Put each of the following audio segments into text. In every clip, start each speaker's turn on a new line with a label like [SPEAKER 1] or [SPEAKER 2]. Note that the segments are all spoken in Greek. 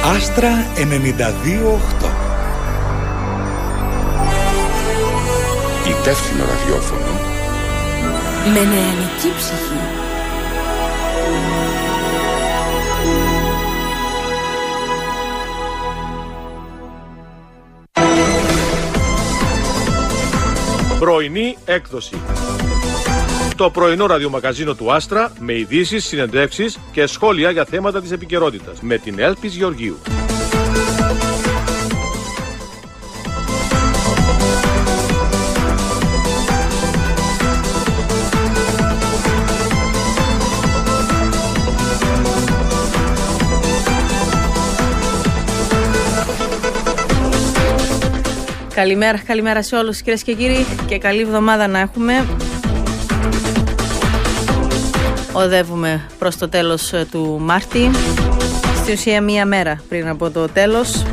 [SPEAKER 1] Άστρα 92,8.
[SPEAKER 2] Υπεύθυνο ραδιόφωνο
[SPEAKER 3] με νεανική ψυχή.
[SPEAKER 4] Πρωινή έκδοση. Το πρωινό ραδιομαγαζίνο του Άστρα με ειδήσεις, συνεντεύξεις και σχόλια για θέματα της επικαιρότητας με την Έλπης Γεωργίου.
[SPEAKER 5] Καλημέρα σε όλους κυρίες και κύριοι και καλή εβδομάδα να έχουμε. Οδεύουμε προς το τέλος του Μάρτη, στη ουσία μία μέρα πριν από το τέλος.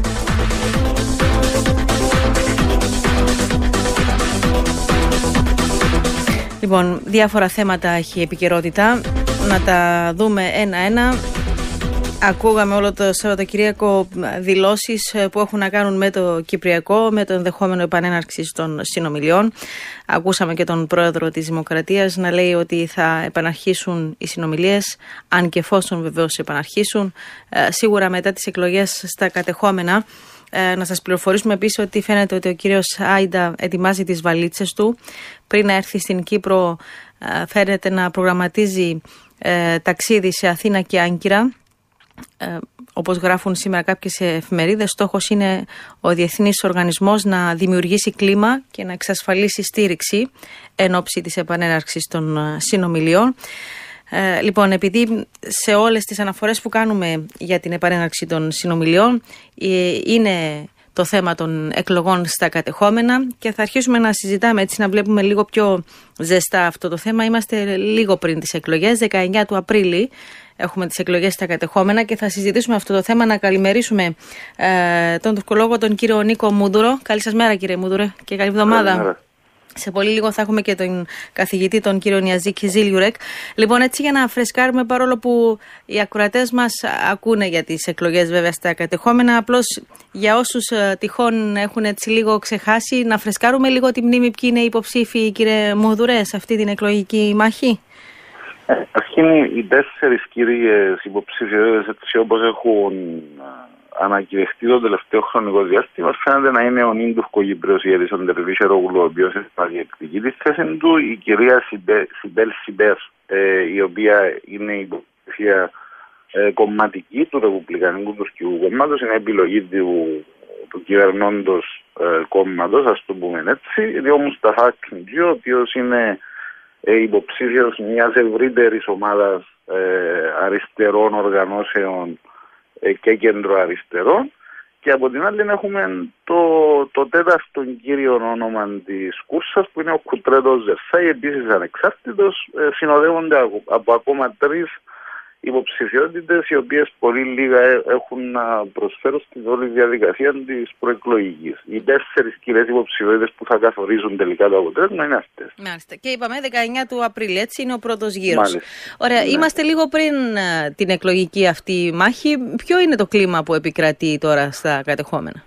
[SPEAKER 5] Λοιπόν, διάφορα θέματα έχει επικαιρότητα, να τα δούμε ένα-ένα. Ακούγαμε όλο το Σαββατοκύριακο δηλώσεις που έχουν να κάνουν με το Κυπριακό, με το ενδεχόμενο επανέναρξη των συνομιλιών. Ακούσαμε και τον πρόεδρο της Δημοκρατίας να λέει ότι θα επαναρχίσουν οι συνομιλίες, αν και εφόσον βεβαίως επαναρχίσουν, σίγουρα μετά τις εκλογές στα κατεχόμενα. Να σας πληροφορήσουμε επίσης ότι φαίνεται ότι ο κύριος Άιντα ετοιμάζει τις βαλίτσες του. Πριν να έρθει στην Κύπρο φαίνεται να προγραμματίζει ταξίδι σε Αθήνα και Άγκυρα. Όπως γράφουν σήμερα κάποιες εφημερίδες, στόχος είναι ο διεθνής οργανισμός να δημιουργήσει κλίμα και να εξασφαλίσει στήριξη εν ώψη της επανέναρξης των συνομιλιών. Λοιπόν, επειδή σε όλες τις αναφορές που κάνουμε για την επανέναρξη των συνομιλιών είναι το θέμα των εκλογών στα κατεχόμενα και θα αρχίσουμε να συζητάμε έτσι, να βλέπουμε λίγο πιο ζεστά αυτό το θέμα. Είμαστε λίγο πριν τις εκλογές, 19 του Απρίλη. Έχουμε τις εκλογές στα κατεχόμενα και θα συζητήσουμε αυτό το θέμα. Να καλημερίσουμε τον τουρκολόγο, τον κύριο Νίκο Μούντουρο. Καλή σας μέρα, κύριε Μούντουρε, και καλή εβδομάδα. Σε πολύ λίγο θα έχουμε και τον καθηγητή, τον κύριο Νιαζίκη Ζήλιουρεκ. Λοιπόν, έτσι για να φρεσκάρουμε, παρόλο που οι ακροατές μας ακούνε για τις εκλογές βέβαια στα κατεχόμενα, απλώς για όσους τυχόν έχουν έτσι λίγο ξεχάσει, να φρεσκάρουμε λίγο τη μνήμη ποιοι είναι οι υποψήφοι, κύριε Μούντουρε, σε αυτή την εκλογική μάχη.
[SPEAKER 6] Αρχήν οι 4 κύριες υποψηφιότητες, έτσι όπως έχουν ανακηρυχθεί το τελευταίο χρονικό διάστημα, φαίνεται να είναι ο νυν Τουρκοκύπριος Ιερής Αντερβίσερογλου, ο οποίος θα διεκδικεί τη θέση του, η κυρία Σιμπέλ Σιμπέρ, η οποία είναι υποψήφια κομματική του Ρεπουμπλικανικού Τουρκικού Κόμματος, είναι επιλογή του κυβερνώντος κόμματος, ας το πούμε έτσι, ο Μουσταφά Ακιντζή, ο οποίος είναι υποψήφιος μιας ευρύτερης ομάδας αριστερών οργανώσεων και κεντροαριστερών, και από την άλλη έχουμε το τέταρτο κύριο όνομα της κούρσας που είναι ο Κουτρέτος Ζερσάη, επίσης ανεξάρτητος. Συνοδεύονται από ακόμα 3 υποψηφιότητες, οι οποίες πολύ λίγα έχουν να προσφέρουν στην όλη διαδικασία της προεκλογικής. Οι 4 κυρίες υποψηφιότητες που θα καθορίζουν τελικά το αποτέλεσμα είναι αυτές.
[SPEAKER 5] Μάλιστα. Και είπαμε 19 του Απρίλη, έτσι είναι ο πρώτος γύρος.
[SPEAKER 6] Μάλιστα.
[SPEAKER 5] Ωραία, ναι. Είμαστε λίγο πριν την εκλογική αυτή μάχη. Ποιο είναι το κλίμα που επικρατεί τώρα στα κατεχόμενα?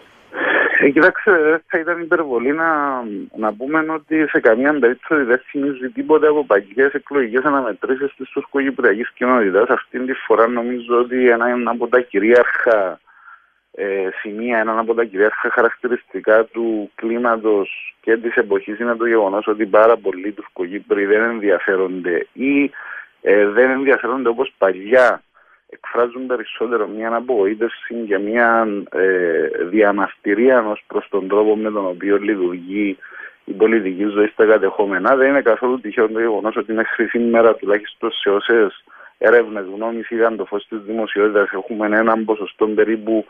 [SPEAKER 6] Κοιτάξτε, θα ήταν υπερβολή να πούμε ότι σε καμία περίπτωση δεν θυμίζει τίποτε από παγιές εκλογικές αναμετρήσεις της τουρκοκυπριακής κοινότητας. Αυτή τη φορά νομίζω ότι ένα από τα κυρίαρχα σημεία, ένα από τα κυρίαρχα χαρακτηριστικά του κλίματος και της εποχής είναι το γεγονός ότι πάρα πολλοί Τουρκοκύπροι δεν ενδιαφέρονται ή δεν ενδιαφέρονται όπως παλιά. Εκφράζουν περισσότερο μια απογοήτευση και μια διαμαρτυρία ως προς τον τρόπο με τον οποίο λειτουργεί η πολιτική ζωή στα κατεχόμενα. Δεν είναι καθόλου τυχαίο το γεγονός ότι μέχρι σήμερα, τουλάχιστον σε όσες έρευνες γνώμης είδαν το φως της δημοσιότητας, έχουμε έναν ποσοστό περίπου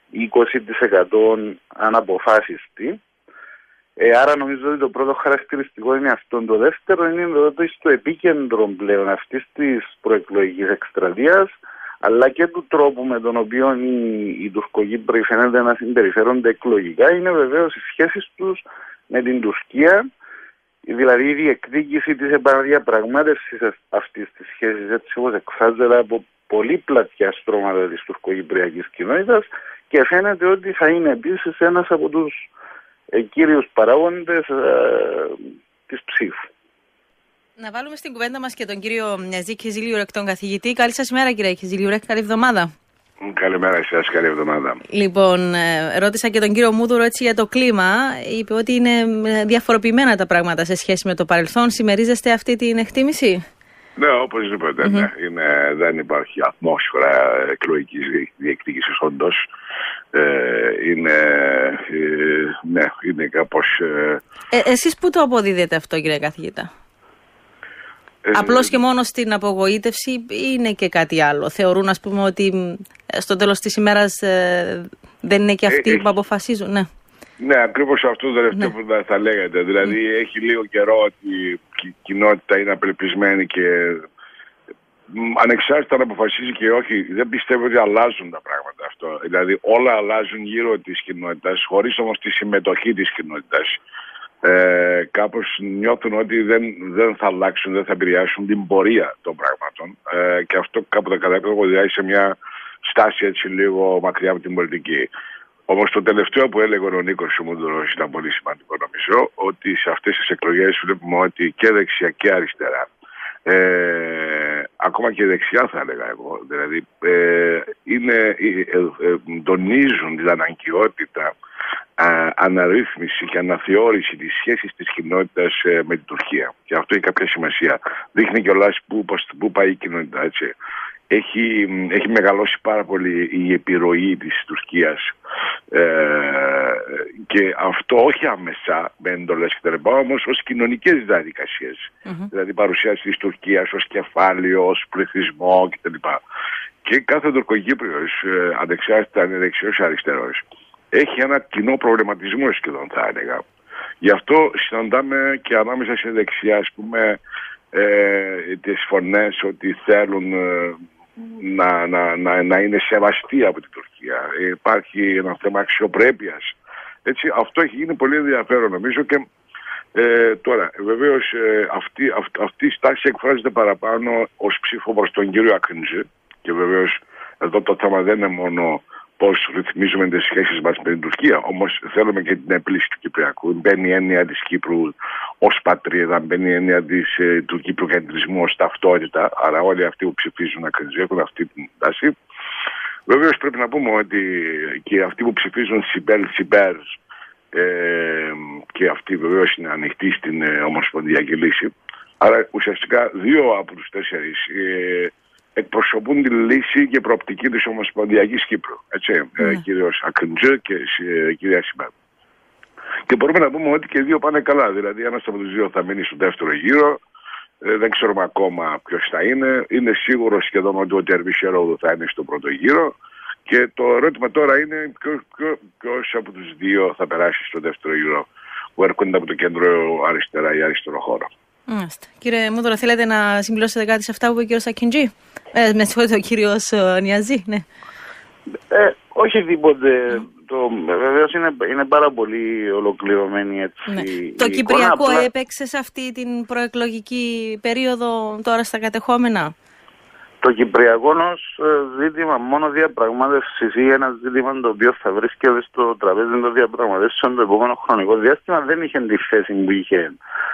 [SPEAKER 6] 20% αναποφάσιστη. Άρα νομίζω ότι το πρώτο χαρακτηριστικό είναι αυτό. Το δεύτερο είναι ότι στο επίκεντρο πλέον αυτής της προεκλογικής εκστρατείας, αλλά και του τρόπου με τον οποίο οι Τουρκοκύπροι φαίνεται να συμπεριφέρονται εκλογικά, είναι βεβαίως οι σχέσεις τους με την Τουρκία, δηλαδή η διεκδίκηση της επαναδιαπραγμάτευσης αυτής της σχέσης, έτσι όπως εκφράζεται από πολύ πλατιά στρώματα της τουρκοκυπριακής κοινότητας και φαίνεται ότι θα είναι επίσης ένας από τους κύριους παράγοντες της ψήφου.
[SPEAKER 5] Να βάλουμε στην κουβέντα μας και τον κύριο Νιαζή Χεζηλιουρέκ, τον καθηγητή. Καλή σας ημέρα, κύριε Χεζηλιουρέκ, καλή εβδομάδα.
[SPEAKER 2] Καλημέρα σας, καλή εβδομάδα.
[SPEAKER 5] Λοιπόν, ρώτησα και τον κύριο Μούδουρο έτσι για το κλίμα. Είπε ότι είναι διαφοροποιημένα τα πράγματα σε σχέση με το παρελθόν. Συμμερίζεστε αυτή την εκτίμηση?
[SPEAKER 2] Ναι, οπωσδήποτε. Ναι. Δεν υπάρχει ατμόσφαιρα εκλογικής διεκδίκησης όντως. Είναι κάπως...
[SPEAKER 5] Εσείς πού το αποδίδετε αυτό, κύριε καθηγητά? Απλώς και μόνο στην απογοήτευση είναι και κάτι άλλο? Θεωρούν, ας πούμε, ότι στο τέλος της ημέρας δεν είναι και αυτοί που αποφασίζουν?
[SPEAKER 2] Ναι, ακριβώς αυτό το τελευταίο που θα λέγατε. Δηλαδή έχει λίγο καιρό ότι η κοινότητα είναι απελπισμένη και ανεξάρτητα να αποφασίζει και όχι, δεν πιστεύω ότι αλλάζουν τα πράγματα αυτό. Δηλαδή όλα αλλάζουν γύρω της κοινότητας, χωρίς όμως τη συμμετοχή της κοινότητας. Κάπως νιώθουν ότι δεν θα αλλάξουν, δεν θα επηρεάσουν την πορεία των πραγμάτων και αυτό κάποτε κατά επίπεδο οδηγάει σε μια στάση έτσι λίγο μακριά από την πολιτική. Όμως το τελευταίο που έλεγε ο Νίκος Μούδουρος ήταν πολύ σημαντικό, νομίζω, ότι σε αυτές τις εκλογές βλέπουμε ότι και δεξιά και αριστερά, ακόμα και δεξιά θα έλεγα εγώ, δηλαδή τονίζουν την αναγκαιότητα αναρρύθμιση και αναθεώρηση της σχέσης της κοινότητας με την Τουρκία. Και αυτό έχει κάποια σημασία. Δείχνει κιόλας πού πάει η κοινότητα, έτσι. Έχει μεγαλώσει πάρα πολύ η επιρροή της Τουρκίας και αυτό όχι άμεσα με εντολές κτλ. Όμως ως κοινωνικές διαδικασίες. Δηλαδή παρουσίαση της Τουρκίας ως κεφάλαιο, ως πληθυσμό κτλ. Και κάθε Τουρκοκύπριος, ανεξάρτητα αν είναι δεξιός ή αριστερός, έχει ένα κοινό προβληματισμό σχεδόν, θα έλεγα. Γι' αυτό συναντάμε και ανάμεσα σε δεξιά, ας πούμε, τις φωνές ότι θέλουν να είναι σεβαστοί από την Τουρκία. Υπάρχει ένα θέμα αξιοπρέπειας. Έτσι, αυτό έχει γίνει πολύ ενδιαφέρον, νομίζω, και τώρα βεβαίως αυτή η στάση εκφράζεται παραπάνω ως ψήφο προς τον κύριο Ακιντζή και βεβαίως εδώ το θέμα δεν είναι μόνο πώς ρυθμίζουμε τις σχέσεις μας με την Τουρκία, όμως θέλουμε και την επίλυση του Κυπριακού. Μπαίνει η έννοια της Κύπρου ως πατρίδα, μπαίνει η έννοια του κυπροκεντρισμού ως ταυτότητα, άρα όλοι αυτοί που ψηφίζουν Ακιντζή έχουν αυτή την τάση. Βεβαίως πρέπει να πούμε ότι και αυτοί που ψηφίζουν Σιμπέρ και αυτοί βεβαίως είναι ανοιχτοί στην ομοσπονδιακή λύση. Άρα ουσιαστικά 2 από τους 4 εκπροσωπούν τη λύση και προοπτική της Ομοσπονδιακής Κύπρου. Κύριος Ακιντζή και κυρία Σιμπέρ. Και μπορούμε να πούμε ότι και 2 πάνε καλά. Δηλαδή ένας από τους 2 θα μείνει στο δεύτερο γύρο. Δεν ξέρουμε ακόμα ποιος θα είναι. Είναι σίγουρο σχεδόν ότι ο Τερβισερόδου θα είναι στο πρώτο γύρο. Και το ερώτημα τώρα είναι ποιος από τους 2 θα περάσει στο δεύτερο γύρο που έρχονται από το κέντρο αριστερά ή αριστερό χώρο.
[SPEAKER 5] Κύριε Μούδωρο, θέλετε να συμπληρώσετε κάτι σε αυτά που είπε ο κύριος Ακιντζή? Με συγχωρείτε, ο κύριος Νιαζή, ναι.
[SPEAKER 6] Όχι τίποτε. Βεβαίως είναι πάρα πολύ ολοκληρωμένη έτσι.
[SPEAKER 5] Ναι. Το Κυπριακό έπαιξε σε αυτή την προεκλογική περίοδο τώρα στα κατεχόμενα?
[SPEAKER 6] Το Κυπριακό ως ζήτημα μόνο διαπραγμάτευσης ή ένα ζήτημα το οποίο θα βρίσκεται στο τραπέζι των διαπραγματεύσεων το επόμενο χρονικό διάστημα δεν είχε τη θέση που είχε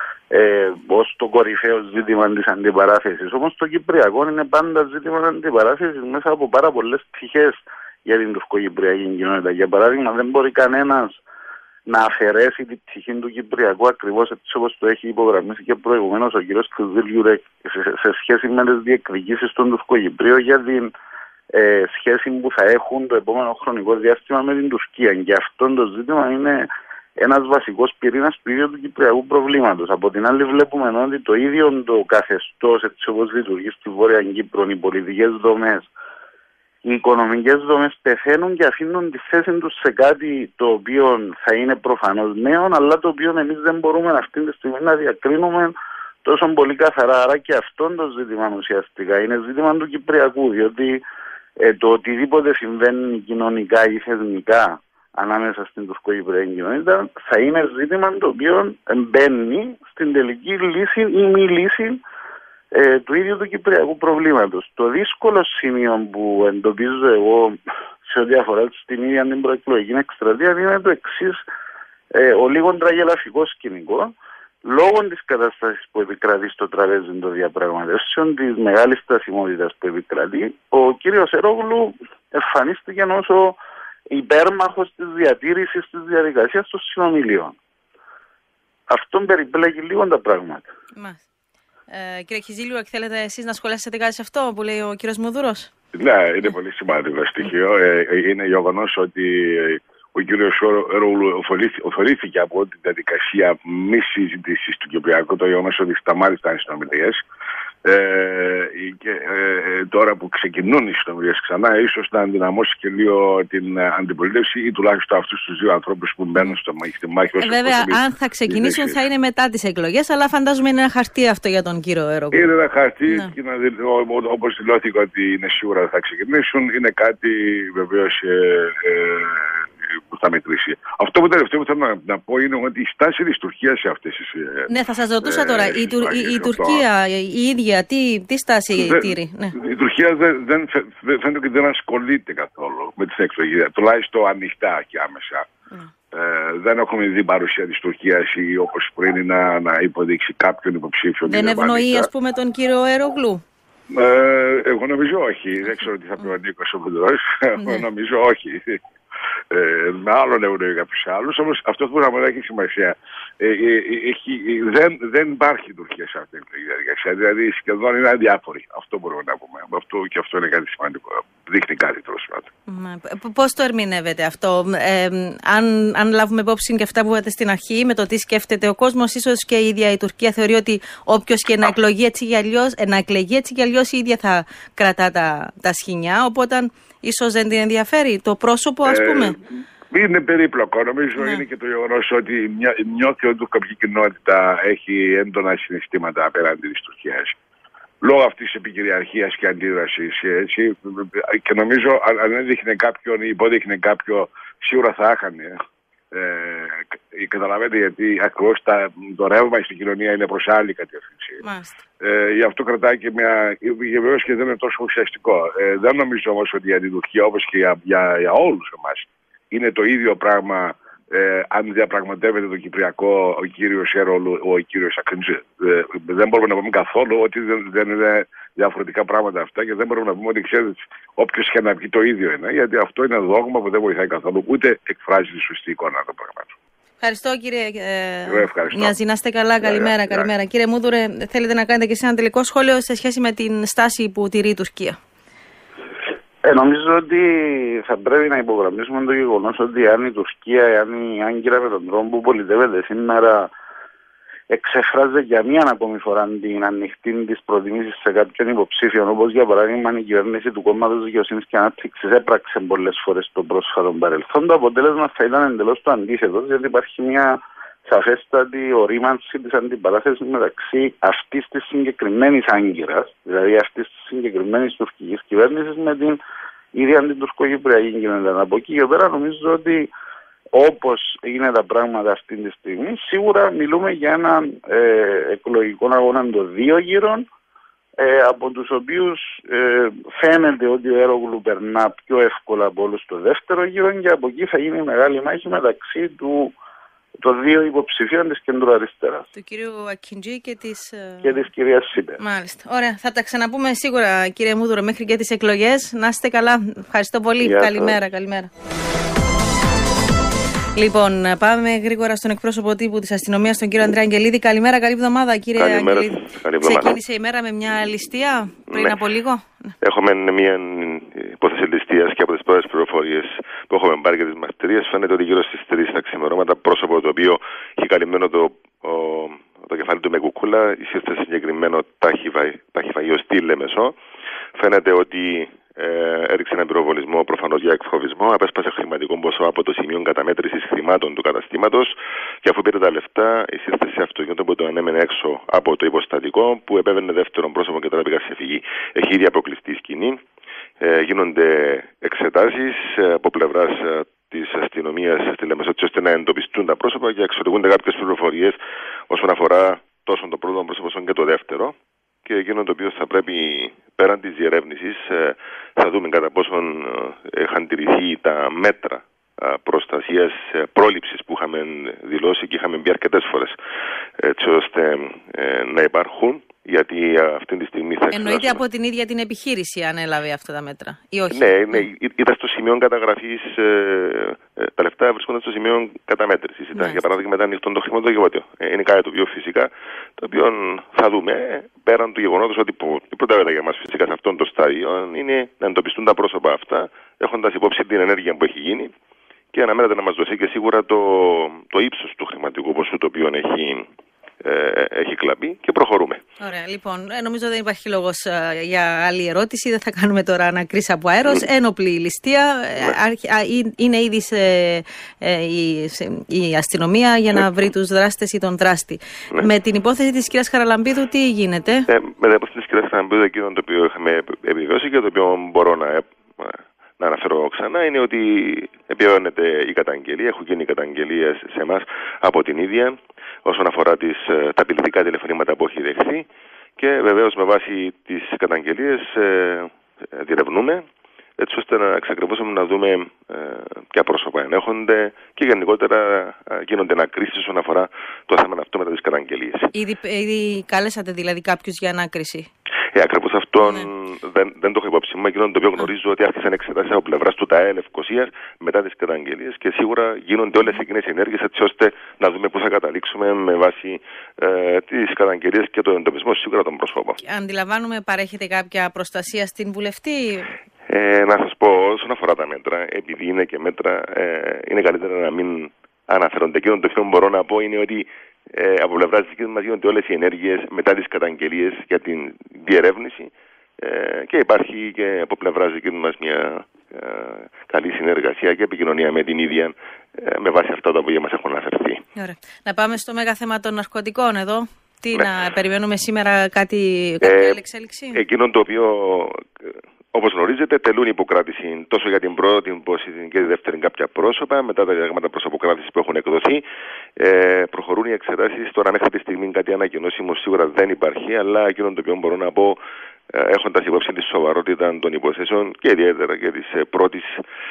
[SPEAKER 6] ως το κορυφαίο ζήτημα της αντιπαράθεσης. Όμως το Κυπριακό είναι πάντα ζήτημα αντιπαράθεσης μέσα από πάρα πολλές πτυχές για την τουρκοκυπριακή κοινότητα. Για παράδειγμα, δεν μπορεί κανένας να αφαιρέσει την πτυχή του Κυπριακού ακριβώς έτσι όπως το έχει υπογραμμίσει και προηγουμένως ο κ. Χεζηλιουρέκ σε σχέση με τις διεκδικήσεις των Τουρκοκυπρίων για την σχέση που θα έχουν το επόμενο χρονικό διάστημα με την Τουρκία. Και αυτό το ζήτημα είναι ένας βασικός πυρήνας του ίδιου του κυπριακού προβλήματος. Από την άλλη βλέπουμε ότι το ίδιο το καθεστώς έτσι όπως λειτουργεί στη Βόρεια Κύπρο, οι πολιτικές δομές, οι οικονομικές δομές πεθαίνουν και αφήνουν τη θέση τους σε κάτι το οποίο θα είναι προφανώς νέο, αλλά το οποίο εμείς δεν μπορούμε αυτή τη στιγμή να διακρίνουμε τόσο πολύ καθαρά. Άρα και αυτό το ζήτημα ουσιαστικά είναι ζήτημα του Κυπριακού, διότι το οτιδήποτε συμβαίνει κοινωνικά ή θεσμικά ανάμεσα στην τουρκοκυπριακή κοινότητα θα είναι ζήτημα το οποίο μπαίνει στην τελική λύση ή μη λύση του ίδιου του κυπριακού προβλήματος. Το δύσκολο σημείο που εντοπίζω εγώ σε ό,τι αφορά στην ίδια την προεκλογική εκστρατεία είναι το εξής, ο λίγο τραγελαφικό σκηνικό, λόγω της κατάστασης που επικρατεί στο τραπέζι των διαπραγματεύσεων, της μεγάλης στασιμότητας που επικρατεί, ο κύριος Ερόγλου εμφανίστηκε ως ο υπέρμαχος της διατήρησης της διαδικασίας των συνομιλίων. Αυτό περιπλέκει λίγο τα πράγματα.
[SPEAKER 5] Κύριε Χιζήλου, θέλετε εσείς να σχολιάσετε κάτι σε αυτό που λέει ο κύριος Μουδούρος?
[SPEAKER 2] Ναι, είναι πολύ σημαντικό στοιχείο. Είναι γεγονός ότι ο κύριος Ερόγλου ωφελήθηκε από τη διαδικασία μη συζήτησης του Κυπριακού, το γεγονός ότι σταμάτησαν οι συνομιλίες. Και τώρα που ξεκινούν οι συνομιλίες ξανά, ίσως να ενδυναμώσει και λίγο την αντιπολίτευση ή τουλάχιστον αυτούς τους δύο ανθρώπους που μπαίνουν στη μάχη.
[SPEAKER 5] Βέβαια, αν θα ξεκινήσουν θα είναι μετά τις εκλογές, αλλά φαντάζομαι είναι ένα χαρτί αυτό για τον κύριο Ερόγλου.
[SPEAKER 2] Είναι ένα χαρτί, και όπως δηλώθηκε ότι είναι σίγουρα θα ξεκινήσουν, είναι κάτι βεβαίως που θα μετρήσει. Αυτό που τελευταίο που θέλω να πω είναι ότι η στάση της Τουρκίας σε αυτές τις...
[SPEAKER 5] Ναι, θα σας ρωτούσα τώρα, η Τουρκία η ίδια τι στάση τήρει?
[SPEAKER 2] Η Τουρκία φαίνεται ότι δεν ασχολείται καθόλου με την εκλογή, τουλάχιστον ανοιχτά και άμεσα. Δεν έχουμε δει παρουσία της Τουρκίας ή όπως πριν να υποδείξει κάποιον υποψήφιο.
[SPEAKER 5] Δεν ευνοεί ας πούμε τον κύριο Ερόγλου?
[SPEAKER 2] Εγώ νομίζω όχι. Δεν ξέρω τι θα πει ο Νίκος ο Βουλευτής. Νομίζω όχι. Με άλλον ευνοεί κάποιους άλλους, όμως αυτό που να έχει σημασία. Δεν υπάρχει η Τουρκία σε αυτή τη διαδικασία. Δηλαδή σχεδόν είναι αδιάφορη. Αυτό μπορούμε να πούμε. Και αυτό είναι κάτι σημαντικό. Δείχνει κάτι τέλος πάντων.
[SPEAKER 5] Πώς το ερμηνεύετε αυτό? Αν λάβουμε υπόψη και αυτά που είπατε στην αρχή, με το τι σκέφτεται ο κόσμος, ίσως και η ίδια η Τουρκία θεωρεί ότι όποιος και να εκλεγεί έτσι κι αλλιώς η ίδια θα κρατά τα σχοινιά. Οπότε ίσως δεν την ενδιαφέρει το πρόσωπο, ας πούμε.
[SPEAKER 2] Είναι περίπλοκο. Νομίζω είναι και το γεγονός ότι νιώθει ότι η τουρκική κοινότητα έχει έντονα συναισθήματα απέναντι της Τουρκίας. Λόγω αυτής της επικυριαρχίας και αντίδρασης. Και νομίζω αν έδειχνε κάποιον ή υπόδειχνε κάποιον, σίγουρα θα έχανε. Καταλαβαίνετε, γιατί ακριβώς το ρεύμα στην κοινωνία είναι προς άλλη κατεύθυνση. Γι' αυτό κρατάει και βεβαίως και δεν είναι τόσο ουσιαστικό. Δεν νομίζω όμως ότι για την Τουρκία, όπως και για όλους εμάς, είναι το ίδιο πράγμα αν διαπραγματεύεται το Κυπριακό ο κύριος Ερόγλου ο κύριος Ακιντζή. Δεν μπορούμε να πούμε καθόλου ότι δεν είναι διαφορετικά πράγματα αυτά και δεν μπορούμε να πούμε ότι ξέρετε όποιος και να πει το ίδιο είναι, γιατί αυτό είναι δόγμα που δεν βοηθάει καθόλου, ούτε εκφράζει τη σωστή εικόνα των πραγμάτων.
[SPEAKER 5] Ευχαριστώ κύριε Νιάζη, να είστε καλά, καλημέρα. Καλημέρα. Κύριε Μούδουρε, θέλετε να κάνετε και εσείς ένα τελικό σχόλιο σε σχέση με την στάση που τηρεί η Τουρκία?
[SPEAKER 6] Νομίζω ότι θα πρέπει να υπογραμμίσουμε το γεγονός ότι αν η Τουρκία, αν η Άγκυρα με τον τρόπο που πολιτεύεται σήμερα εξεφράζει για μία ακόμη φορά την ανοιχτή της προτιμήσης σε κάποιον υποψήφιο, όπως για παράδειγμα η κυβέρνηση του Κόμματος Δικαιοσύνης και Ανάπτυξης έπραξε πολλές φορές στο πρόσφατο παρελθόν, το αποτέλεσμα θα ήταν εντελώς το αντίθετο, γιατί υπάρχει μια σαφέστατη ορίμανση της αντιπαράθεσης μεταξύ αυτής της συγκεκριμένης Άγκυρας, δηλαδή αυτής της συγκεκριμένης τουρκικής κυβέρνησης, με την ίδια την τουρκοκυπριακή κοινότητα. Από εκεί και πέρα νομίζω ότι όπως είναι τα πράγματα αυτή τη στιγμή, σίγουρα μιλούμε για ένα εκλογικό αγώνα των δύο γύρων, από τους οποίους φαίνεται ότι ο Ερόγλου περνά πιο εύκολα από όλους το δεύτερο γύρο και από εκεί θα γίνει μεγάλη μάχη μεταξύ των δύο υποψηφίων της κεντροαριστεράς.
[SPEAKER 5] Του κυρίου Ακιντζή και της
[SPEAKER 6] κυρίας Σίπερ.
[SPEAKER 5] Μάλιστα. Ωραία. Θα τα ξαναπούμε σίγουρα κύριε Μούδουρο μέχρι και τις εκλογές. Να είστε καλά. Ευχαριστώ πολύ. Καλημέρα. Λοιπόν, πάμε γρήγορα στον εκπρόσωπο τύπου της αστυνομίας, τον κύριο Ανδρέα Αγγελίδη. Καλημέρα, καλή εβδομάδα κύριε Αγγελίδη. Ξεκίνησε η μέρα με μια ληστεία πριν από λίγο.
[SPEAKER 7] Έχουμε μια υπόθεση ληστείας και από τις πρώτες πληροφορίες που έχουμε πάρει και τις μαρτυρίες φαίνεται ότι γύρω στις 3 τα ξημερώματα πρόσωπο το οποίο είχε καλυμμένο το κεφάλι του με κουκούλα εισήρθε συγκεκριμένο ταχυφαγείο στη Λέμεσο. Φαίνεται ότι έριξε έναν πυροβολισμό προφανώς για εκφοβισμό, απέσπασε χρηματικό ποσό από το σημείο καταμέτρησης χρημάτων του καταστήματος και αφού πήρε τα λεφτά, εισήρθε σε αυτοκίνητο που το ανέμενε έξω από το υποστατικό που επέβαινε δεύτερον πρόσωπο και τώρα πήγα σε φυγή. Έχει ήδη αποκλειστεί η σκηνή. Γίνονται εξετάσεις από πλευράς της αστυνομίας στη Λέμεσο ώστε να εντοπιστούν τα πρόσωπα και αξιολογούνται κάποιες πληροφορίες όσον αφορά τόσο το πρώτο πρόσωπο όσο και το δεύτερο. Και και εκείνο το οποίο θα πρέπει πέραν της διερεύνησης θα δούμε κατά πόσον είχαν τηρηθεί τα μέτρα προστασίας, πρόληψης που είχαμε δηλώσει και είχαμε μπει αρκετές φορές, έτσι ώστε να υπάρχουν, γιατί αυτή τη στιγμή θα
[SPEAKER 5] εννοείται από την ίδια την επιχείρηση ανέλαβε αυτά τα μέτρα ή όχι?
[SPEAKER 7] Ναι, ήταν στο σημείο καταγραφής, τα λεφτά βρίσκονταν στο σημείο καταμέτρησης. Για παράδειγμα, ήταν ανοιχτό το χρηματοδότημα. Είναι κάτι το οποίο φυσικά, το οποίο θα δούμε πέραν του γεγονότος ότι η προτεραιότητα για μας φυσικά σε αυτόν το στάδιο είναι να εντοπιστούν τα πρόσωπα αυτά, έχοντας υπόψη την ενέργεια που έχει γίνει και αναμένεται να μας δοθεί και σίγουρα το ύψος του χρηματικού ποσού το οποίο έχει κλαπεί και προχωρούμε.
[SPEAKER 5] Ωραία, λοιπόν, νομίζω δεν υπάρχει λόγος για άλλη ερώτηση. Δεν θα κάνουμε τώρα ανακρίση από αέρος. Ένοπλη ληστεία. Είναι ήδη η αστυνομία για να βρει τους δράστες ή τον δράστη. Με την υπόθεση της κυρίας Χαραλαμπίδου τι γίνεται?
[SPEAKER 7] Με την υπόθεση της κυρίας Χαραλαμπίδου, εκείνο το οποίο είχαμε επιβεβαιώσει και το οποίο μπορώ να αναφέρω ξανά, είναι ότι επιβεβαιώνεται η καταγγελία. Έχουν γίνει καταγγελίες σε εμάς από την ίδια όσον αφορά τα απειλητικά τηλεφωνήματα που έχει δεχθεί και βεβαίως με βάση τις καταγγελίες διερευνούμε, έτσι ώστε να εξακριβώσουμε να δούμε ποια πρόσωπα ενέχονται και γενικότερα γίνονται ανακρίσεις όσον αφορά το θέμα αυτό μετά τις καταγγελίες.
[SPEAKER 5] Ήδη κάλεσατε δηλαδή κάποιους για ανάκριση?
[SPEAKER 7] Ακριβώς αυτό δεν το έχω υπόψη μου. Εκείνο το οποίο γνωρίζω ότι άρχισαν εξετάσεις από πλευράς του ΤΑΕ Λευκωσίας μετά τις καταγγελίες και σίγουρα γίνονται όλες εκείνες οι ενέργειες έτσι ώστε να δούμε πού θα καταλήξουμε με βάση τις καταγγελίες και τον εντοπισμό σίγουρα των προσώπων.
[SPEAKER 5] Αντιλαμβάνομαι, παρέχετε κάποια προστασία στην βουλευτή?
[SPEAKER 7] Να σας πω, όσον αφορά τα μέτρα, επειδή είναι και μέτρα, είναι καλύτερα να μην αναφέρονται. Εκείνο το οποίο μπορώ να πω είναι ότι από πλευρά της δικής μας γίνονται όλες οι ενέργειες μετά τις καταγγελίες για την διερεύνηση και υπάρχει και από πλευρά της δικής μας μια καλή συνεργασία και επικοινωνία με την ίδια με βάση αυτά τα οποία μας έχουν αναφερθεί.
[SPEAKER 5] Ωραία. Να πάμε στο μέγα θέμα των ναρκωτικών εδώ. Να περιμένουμε σήμερα κάποια άλλη εξέλιξη?
[SPEAKER 7] Εκείνο το οποίο, όπως γνωρίζετε, τελούν υποκράτηση τόσο για την πρώτη υπόθεση και τη δεύτερη κάποια πρόσωπα. Μετά τα διαγράμματα προσωποκράτησης που έχουν εκδοθεί, προχωρούν οι εξετάσεις. Τώρα, μέχρι τη στιγμή κάτι ανακοινώσιμο σίγουρα δεν υπάρχει, αλλά εκείνο το οποίο μπορώ να πω, έχοντας υπόψη τη σοβαρότητα των υποθέσεων και ιδιαίτερα και της πρώτης,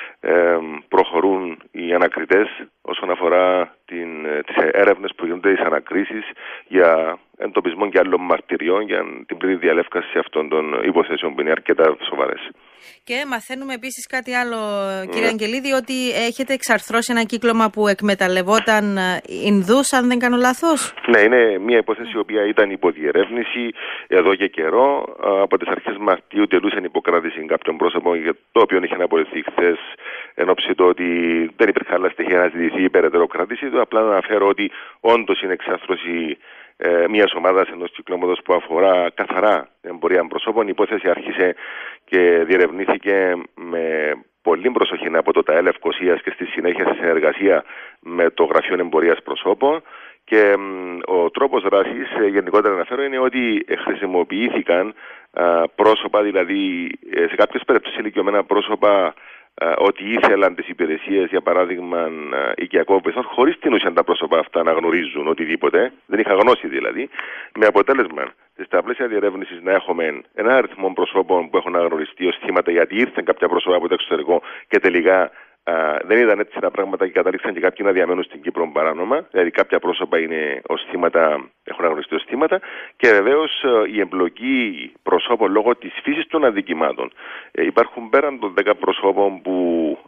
[SPEAKER 7] προχωρούν οι ανακριτές όσον αφορά τις έρευνες που γίνονται, τις ανακρίσεις για εντοπισμό και άλλων μαρτυριών για την πλήρη διαλεύκαση αυτών των υποθέσεων που είναι αρκετά σοβαρές.
[SPEAKER 5] Και μαθαίνουμε επίσης κάτι άλλο, κύριε Αγγελίδη, ότι έχετε εξαρθρώσει ένα κύκλωμα που εκμεταλλευόταν Ινδούς, αν δεν κάνω λάθος.
[SPEAKER 7] Ναι, είναι μια υπόθεση η οποία ήταν υποδιερεύνηση εδώ και καιρό. Από τις αρχές Μαρτίου τελούσαν υποκράτηση κάποιων πρόσωπων, για το οποίο είχε αναπολυθεί χθες, εν ώψη του ότι δεν υπήρχε άλλα στοιχεία να ζητηθεί η περαιτέρω κράτηση του. Απλά να αναφέρω ότι όντως είναι εξάρθρωση μια ομάδα ενός κυκλώματος που αφορά καθαρά εμπορία προσώπων. Η υπόθεση άρχισε και διερευνήθηκε με πολύ προσοχή από το ΤΑΕ Λευκωσίας και στη συνέχεια σε συνεργασία με το Γραφείο Εμπορίας Προσώπων. Και ο τρόπος δράσης, γενικότερα αναφέρω, είναι ότι χρησιμοποιήθηκαν πρόσωπα, δηλαδή σε κάποιες περιπτώσεις ηλικιωμένα πρόσωπα, ότι ήθελαν τις υπηρεσίες, για παράδειγμα, οικιακό βοηθό, χωρίς την ουσία τα πρόσωπα αυτά να γνωρίζουν οτιδήποτε, δεν είχα γνώση δηλαδή, με αποτέλεσμα στα πλαίσια διερεύνησης να έχουμε ένα αριθμό προσώπων που έχουν αναγνωριστεί ως θύματα, γιατί ήρθαν κάποια πρόσωπα από το εξωτερικό και τελικά δεν ήταν έτσι τα πράγματα και κατάληξαν και κάποιοι να διαμένουν στην Κύπρο παράνομα. Δηλαδή, κάποια πρόσωπα είναι ως θύματα, έχουν αναγνωριστεί ως θύματα και βεβαίως η εμπλοκή προσώπων λόγω της φύσης των αδικημάτων. Υπάρχουν πέραν των 10 προσώπων που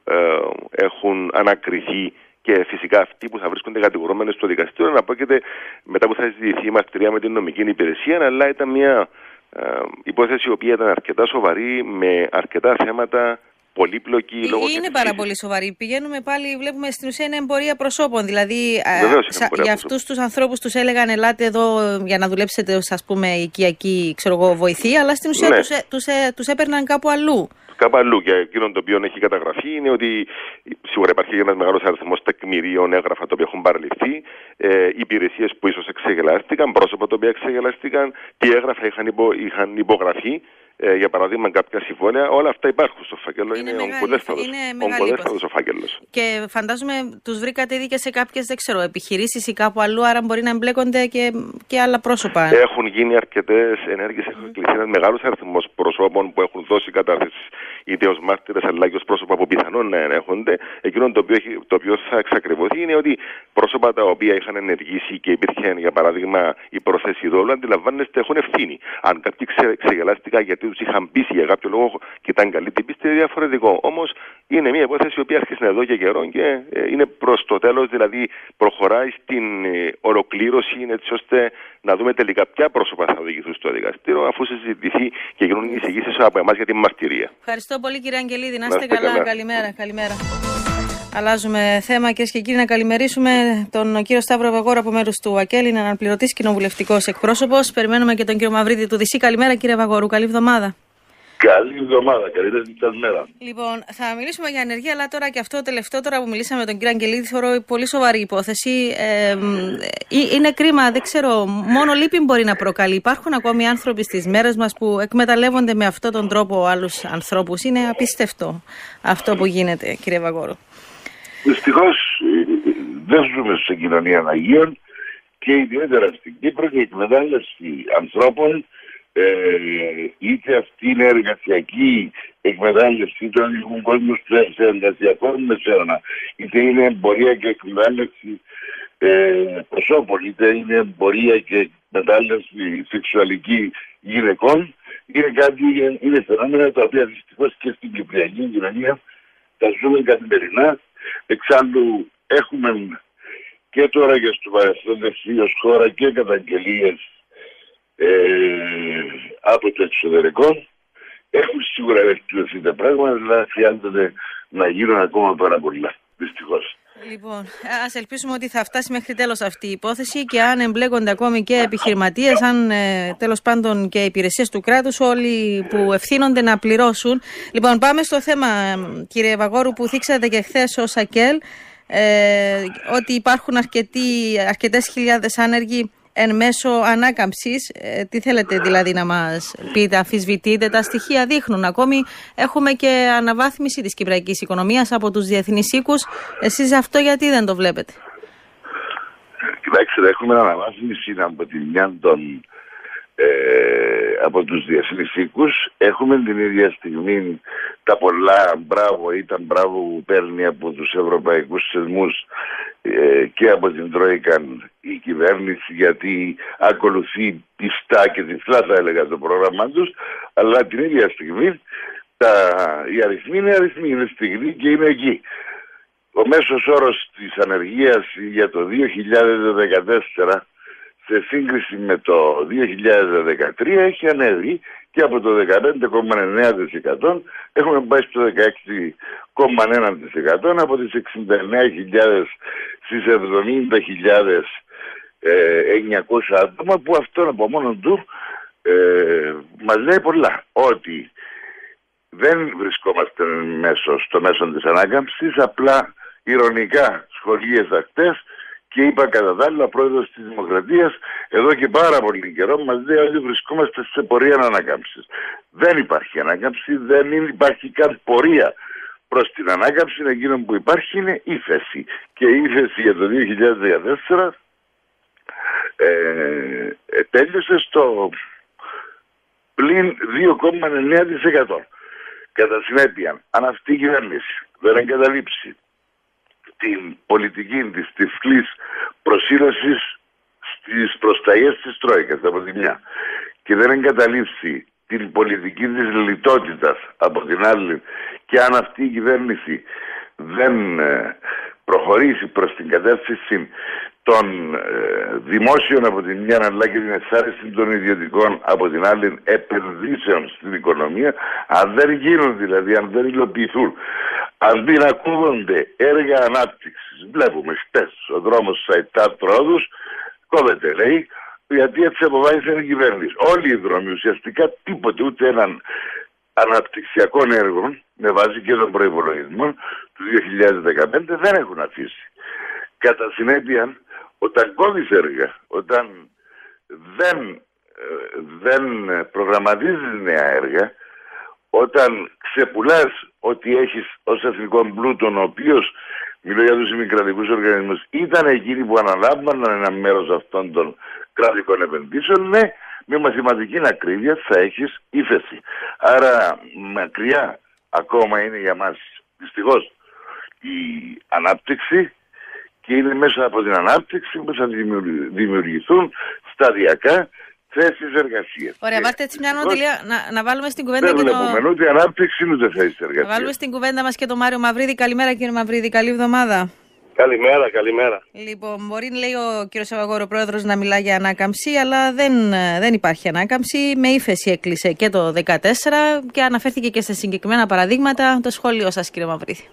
[SPEAKER 7] έχουν ανακριθεί και φυσικά αυτοί που θα βρίσκονται κατηγορούμενοι στο δικαστήριο να πρόκειται μετά που θα ζητηθεί η μαρτυρία με την νομική υπηρεσία, αλλά ήταν μια υπόθεση η οποία ήταν αρκετά σοβαρή με αρκετά θέματα. Πολύπλοκη,
[SPEAKER 5] είναι πάρα πολύ σοβαρή. Πηγαίνουμε πάλι, βλέπουμε στην ουσία είναι εμπορία προσώπων. Δηλαδή, για αυτούς τους ανθρώπους τους έλεγαν ελάτε εδώ για να δουλέψετε ως, ας πούμε, οικιακή βοηθή, αλλά στην ουσία τους έπαιρναν κάπου αλλού.
[SPEAKER 7] Κάπου αλλού. Και εκείνο το οποίο έχει καταγραφεί είναι ότι σίγουρα υπάρχει ένας μεγάλος αριθμός τεκμηρίων, έγγραφα τα οποία έχουν παραληφθεί, υπηρεσίες που ίσως εξεγελάστηκαν, πρόσωπα τα οποία εξεγελάστηκαν, τι έγγραφα είχαν υπογραφεί για παράδειγμα κάποια συμβόλαια, όλα αυτά υπάρχουν στο φάκελο. Είναι ογκοδέστατος ο φάκελος.
[SPEAKER 5] Και φαντάζομαι τους βρήκατε ήδη και σε κάποιες, δεν ξέρω, επιχειρήσεις ή κάπου αλλού, άρα μπορεί να εμπλέκονται και άλλα πρόσωπα.
[SPEAKER 7] Έχουν γίνει αρκετές ενέργειες, έχουν κληθεί ένας μεγάλος αριθμός προσώπων που έχουν δώσει κατάθεση είτε ως μάρτυρες αλλά και ως πρόσωπα που πιθανόν να ενέχονται. Εκείνο το οποίο θα εξακριβωθεί είναι ότι πρόσωπα τα οποία είχαν ενεργήσει και υπήρχε, για παράδειγμα, η πρόθεση δόλου, αντιλαμβάνεστε, έχουν ευθύνη. Αν κάποιοι ξεγελάστηκαν γιατί τους είχαν πείσει για κάποιο λόγο και ήταν καλή την πίστη, είναι διαφορετικό. Όμως είναι μια υπόθεση η οποία άρχισε εδώ και καιρό και είναι προς το τέλος, δηλαδή προχωράει στην ολοκλήρωση, έτσι ώστε να δούμε τελικά ποια πρόσωπα θα οδηγηθούν στο δικαστήριο, αφού συζητηθεί και γίνουν εισηγήσεις από εμάς για την μαρτυρία.
[SPEAKER 5] Ευχαριστώ πολύ, κύριε Αγγελίδη. Να είστε καλά. Καλημέρα. Αλλάζουμε θέμα, κυρίες και κύριοι, να καλημερίσουμε τον κύριο Σταύρο Βαγόρο από μέρους του ΑΚΕΛ, είναι αναπληρωτής κοινοβουλευτικός εκπρόσωπος. Περιμένουμε και τον κύριο Μαυρίδη του ΔΥΣΥ. Καλημέρα, κύριε Βαγόρου. Καλή εβδομάδα.
[SPEAKER 8] Καλή εβδομάδα, καλύτερη καλημέρα.
[SPEAKER 5] Λοιπόν, θα μιλήσουμε για ανεργία, αλλά τώρα και αυτό τελευταίο, τώρα που μιλήσαμε με τον κύριο Αγγελίδη, θεωρώ πολύ σοβαρή υπόθεση. Είναι κρίμα, δεν ξέρω, μόνο λύπη μπορεί να προκαλεί. Υπάρχουν ακόμη άνθρωποι στις μέρες μας που εκμεταλλεύονται με αυτόν τον τρόπο άλλους ανθρώπους. Είναι απίστευτο αυτό που γίνεται, κύριε Βαγόρο.
[SPEAKER 8] Δυστυχώς δεν ζούμε σε κοινωνία Αγίων και ιδιαίτερα στην Κύπρο και η εκμετάλλευση ανθρώπων, είτε αυτή είναι εργασιακή εκμετάλλευση των ελληνικών κόσμων σε εργασιακό μεσαίωνα, είτε είναι εμπορία και εκμετάλλευση προσώπων, είτε είναι εμπορία και εκμετάλλευση σεξουαλική γυναικών, είναι φαινόμενα τα οποία δυστυχώς και στην κυπριακή κοινωνία τα ζούμε καθημερινά. Εξάλλου έχουμε και τώρα και στο παρελθόν ως χώρα και καταγγελίες από το εξωτερικό. Έχουν σίγουρα βελτιωθεί τα πράγματα, αλλά χρειάζεται να γίνουν ακόμα πάρα πολλά, δυστυχώς.
[SPEAKER 5] Λοιπόν, ας ελπίσουμε ότι θα φτάσει μέχρι τέλος αυτή η υπόθεση και αν εμπλέκονται ακόμη και επιχειρηματίες, αν τέλος πάντων και υπηρεσίες του κράτους, όλοι που ευθύνονται να πληρώσουν. Λοιπόν, πάμε στο θέμα, κύριε Βαγόρου, που θίξατε και χθες ως ΑΚΕΛ, ότι υπάρχουν αρκετές χιλιάδες άνεργοι εν μέσω ανάκαμψης. Τι θέλετε δηλαδή να μας πείτε, αμφισβητείτε? Τα στοιχεία δείχνουν. Ακόμη έχουμε και αναβάθμιση της κυπριακής οικονομίας από τους διεθνείς οίκους. Εσείς αυτό γιατί δεν το βλέπετε?
[SPEAKER 8] Κοιτάξτε, έχουμε αναβάθμιση από τη μια από τους διεθνείς οίκους. Έχουμε την ίδια στιγμή τα πολλά μπράβο που παίρνει από τους ευρωπαϊκούς θεσμούς και από την Τρόικα η κυβέρνηση, γιατί ακολουθεί πιστά και τυφλά, θα έλεγα, το πρόγραμμά τους, αλλά την ίδια στιγμή οι αριθμοί είναι στιγνοί και είναι εκεί. Ο μέσος όρος της ανεργίας για το 2014 σε σύγκριση με το 2013 έχει ανέβει και από το 15,9% έχουμε πάει στο 16,1%, από τις 69.000 στις 70.900 άτομα, που αυτό από μόνο του μας λέει πολλά. Ότι δεν βρισκόμαστε στο μέσο της ανάκαμψης, απλά ηρωνικά σχολίασα χτες και είπα κατά τα άλλα, πρόεδρος της Δημοκρατίας εδώ και πάρα πολύ καιρό μας λέει ότι βρισκόμαστε σε πορεία ανάκαμψης. Δεν υπάρχει ανάκαμψη, δεν υπάρχει καν πορεία προς την ανάκαμψη. Εκείνο που υπάρχει είναι ύφεση. Και η ύφεση για το 2014 τέλειωσε στο πλην 2,9%. Κατά συνέπεια, αν αυτή η κυβέρνηση δεν εγκαταλείψει την πολιτική της τυφλής προσήλωσης στις προσταγές της Τρόικας από τη μια και δεν εγκαταλείψει την πολιτική της λιτότητας από την άλλη, και αν αυτή η κυβέρνηση δεν προχωρήσει προς την κατεύθυνση των δημόσιων από την μια, αλλά και την εξάρτηση των ιδιωτικών από την άλλη επενδύσεων στην οικονομία, αν δεν γίνουν δηλαδή, αν δεν υλοποιηθούν, αν δεν ακούγονται έργα ανάπτυξης. Βλέπουμε χτες ο δρόμος Σαϊτάτ Ρόδους κόβεται, λέει, γιατί έτσι αποφάσισε η κυβέρνηση. Όλοι οι δρόμοι ουσιαστικά τίποτε, ούτε έναν αναπτυξιακών έργων με βάση και των προϋπολογισμών του 2015 δεν έχουν αφήσει. Κατά συνέπεια, όταν κόβεις έργα, όταν δεν δεν προγραμματίζεις νέα έργα, όταν ξεπουλάς ό,τι έχεις ως εθνικό πλούτο, ο οποίος, μιλώ για τους ημικρατικούς οργανισμούς, ήταν εκείνοι που αναλάμβαναν ένα μέρος αυτών των κρατικών επενδύσεων, ναι, με μαθηματική ακρίβεια θα έχεις ύφεση. Άρα μακριά ακόμα είναι για μας δυστυχώς η ανάπτυξη, και είναι μέσα από την ανάπτυξη που θα δημιουργηθούν σταδιακά θέσεις εργασίας.
[SPEAKER 5] Ωραία, βάλτε έτσι μια νοτηλεία να βάλουμε στην κουβέντα
[SPEAKER 8] δεν βλέπουμε ούτε ανάπτυξη ούτε θέσεις εργασίας.
[SPEAKER 5] Να βάλουμε στην κουβέντα μας και τον Μάριο Μαυρίδη. Καλημέρα κύριε Μαυρίδη, καλή εβδομάδα.
[SPEAKER 9] Καλημέρα, καλημέρα.
[SPEAKER 5] Λοιπόν, μπορεί, λέει ο κύριος Σαββαγόρο, πρόεδρος, να μιλά για ανάκαμψη, αλλά δεν υπάρχει ανάκαμψη. Με ύφεση έκλεισε και το 2014 και αναφέρθηκε και σε συγκεκριμένα παραδείγματα. Το σχόλιο σας, κύριε Μαυρίδη.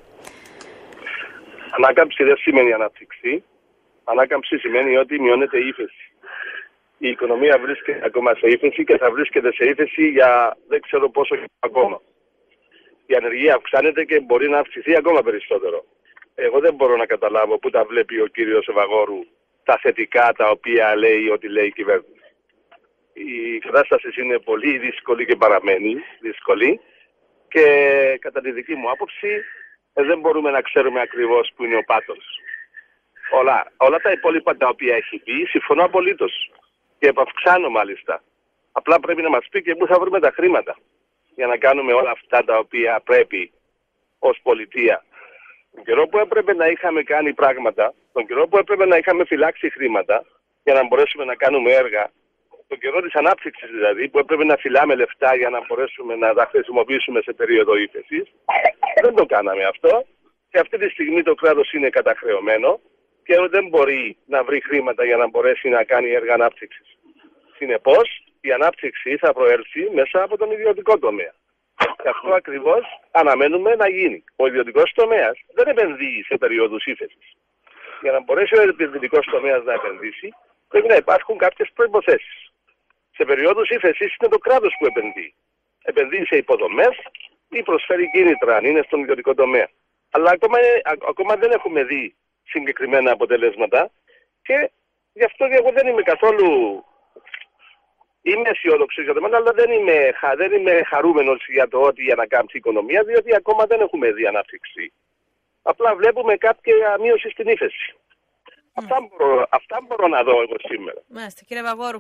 [SPEAKER 9] Ανάκαμψη δεν σημαίνει ανάπτυξη. Ανάκαμψη σημαίνει ότι μειώνεται η ύφεση. Η οικονομία βρίσκεται ακόμα σε ύφεση και θα βρίσκεται σε ύφεση για δεν ξέρω πόσο ακόμα. Η ανεργία αυξάνεται και μπορεί να αυξηθεί ακόμα περισσότερο. Εγώ δεν μπορώ να καταλάβω πού τα βλέπει ο κύριος Ευαγόρου τα θετικά τα οποία λέει ότι λέει η κυβέρνηση. Η κατάσταση είναι πολύ δύσκολη και παραμένει δύσκολη και κατά τη δική μου άποψη δεν μπορούμε να ξέρουμε ακριβώς που είναι ο πάτος. Όλα τα υπόλοιπα τα οποία έχει πει συμφωνώ απολύτως και επαυξάνω μάλιστα. Απλά πρέπει να μας πει και πού θα βρούμε τα χρήματα για να κάνουμε όλα αυτά τα οποία πρέπει ως πολιτεία. Τον καιρό που έπρεπε να είχαμε κάνει πράγματα, τον καιρό που έπρεπε να είχαμε φυλάξει χρήματα για να μπορέσουμε να κάνουμε έργα, τον καιρό της ανάπτυξης δηλαδή, που έπρεπε να φυλάμε λεφτά για να μπορέσουμε να τα χρησιμοποιήσουμε σε περίοδο ύφεσης, δεν το κάναμε αυτό και αυτή τη στιγμή το κράτος είναι καταχρεωμένο και δεν μπορεί να βρει χρήματα για να μπορέσει να κάνει έργα ανάπτυξης. Συνεπώς, η ανάπτυξη θα προέλθει μέσα από τον ιδιωτικό τομέα. Και αυτό ακριβώς αναμένουμε να γίνει. Ο ιδιωτικός τομέας δεν επενδύει σε περίοδους ύφεσης. Για να μπορέσει ο ιδιωτικός τομέας να επενδύσει, πρέπει να υπάρχουν κάποιες προϋποθέσεις. Σε περίοδους ύφεσης είναι το κράτος που επενδύει. Επενδύει σε υποδομές ή προσφέρει κίνητρα, αν είναι στον ιδιωτικό τομέα. Αλλά ακόμα δεν έχουμε δει συγκεκριμένα αποτελέσματα και γι' αυτό εγώ δεν είμαι καθόλου. Είμαι αισιόδοξος για το μέλλον, αλλά δεν είμαι χαρούμενος για το ότι ανακάμψει η οικονομία, διότι ακόμα δεν έχουμε δει ανάπτυξη. Απλά βλέπουμε κάποια μείωση στην ύφεση. Αυτά μπορώ να δω εγώ σήμερα.
[SPEAKER 5] Μάλιστα, κύριε Βαγόρου.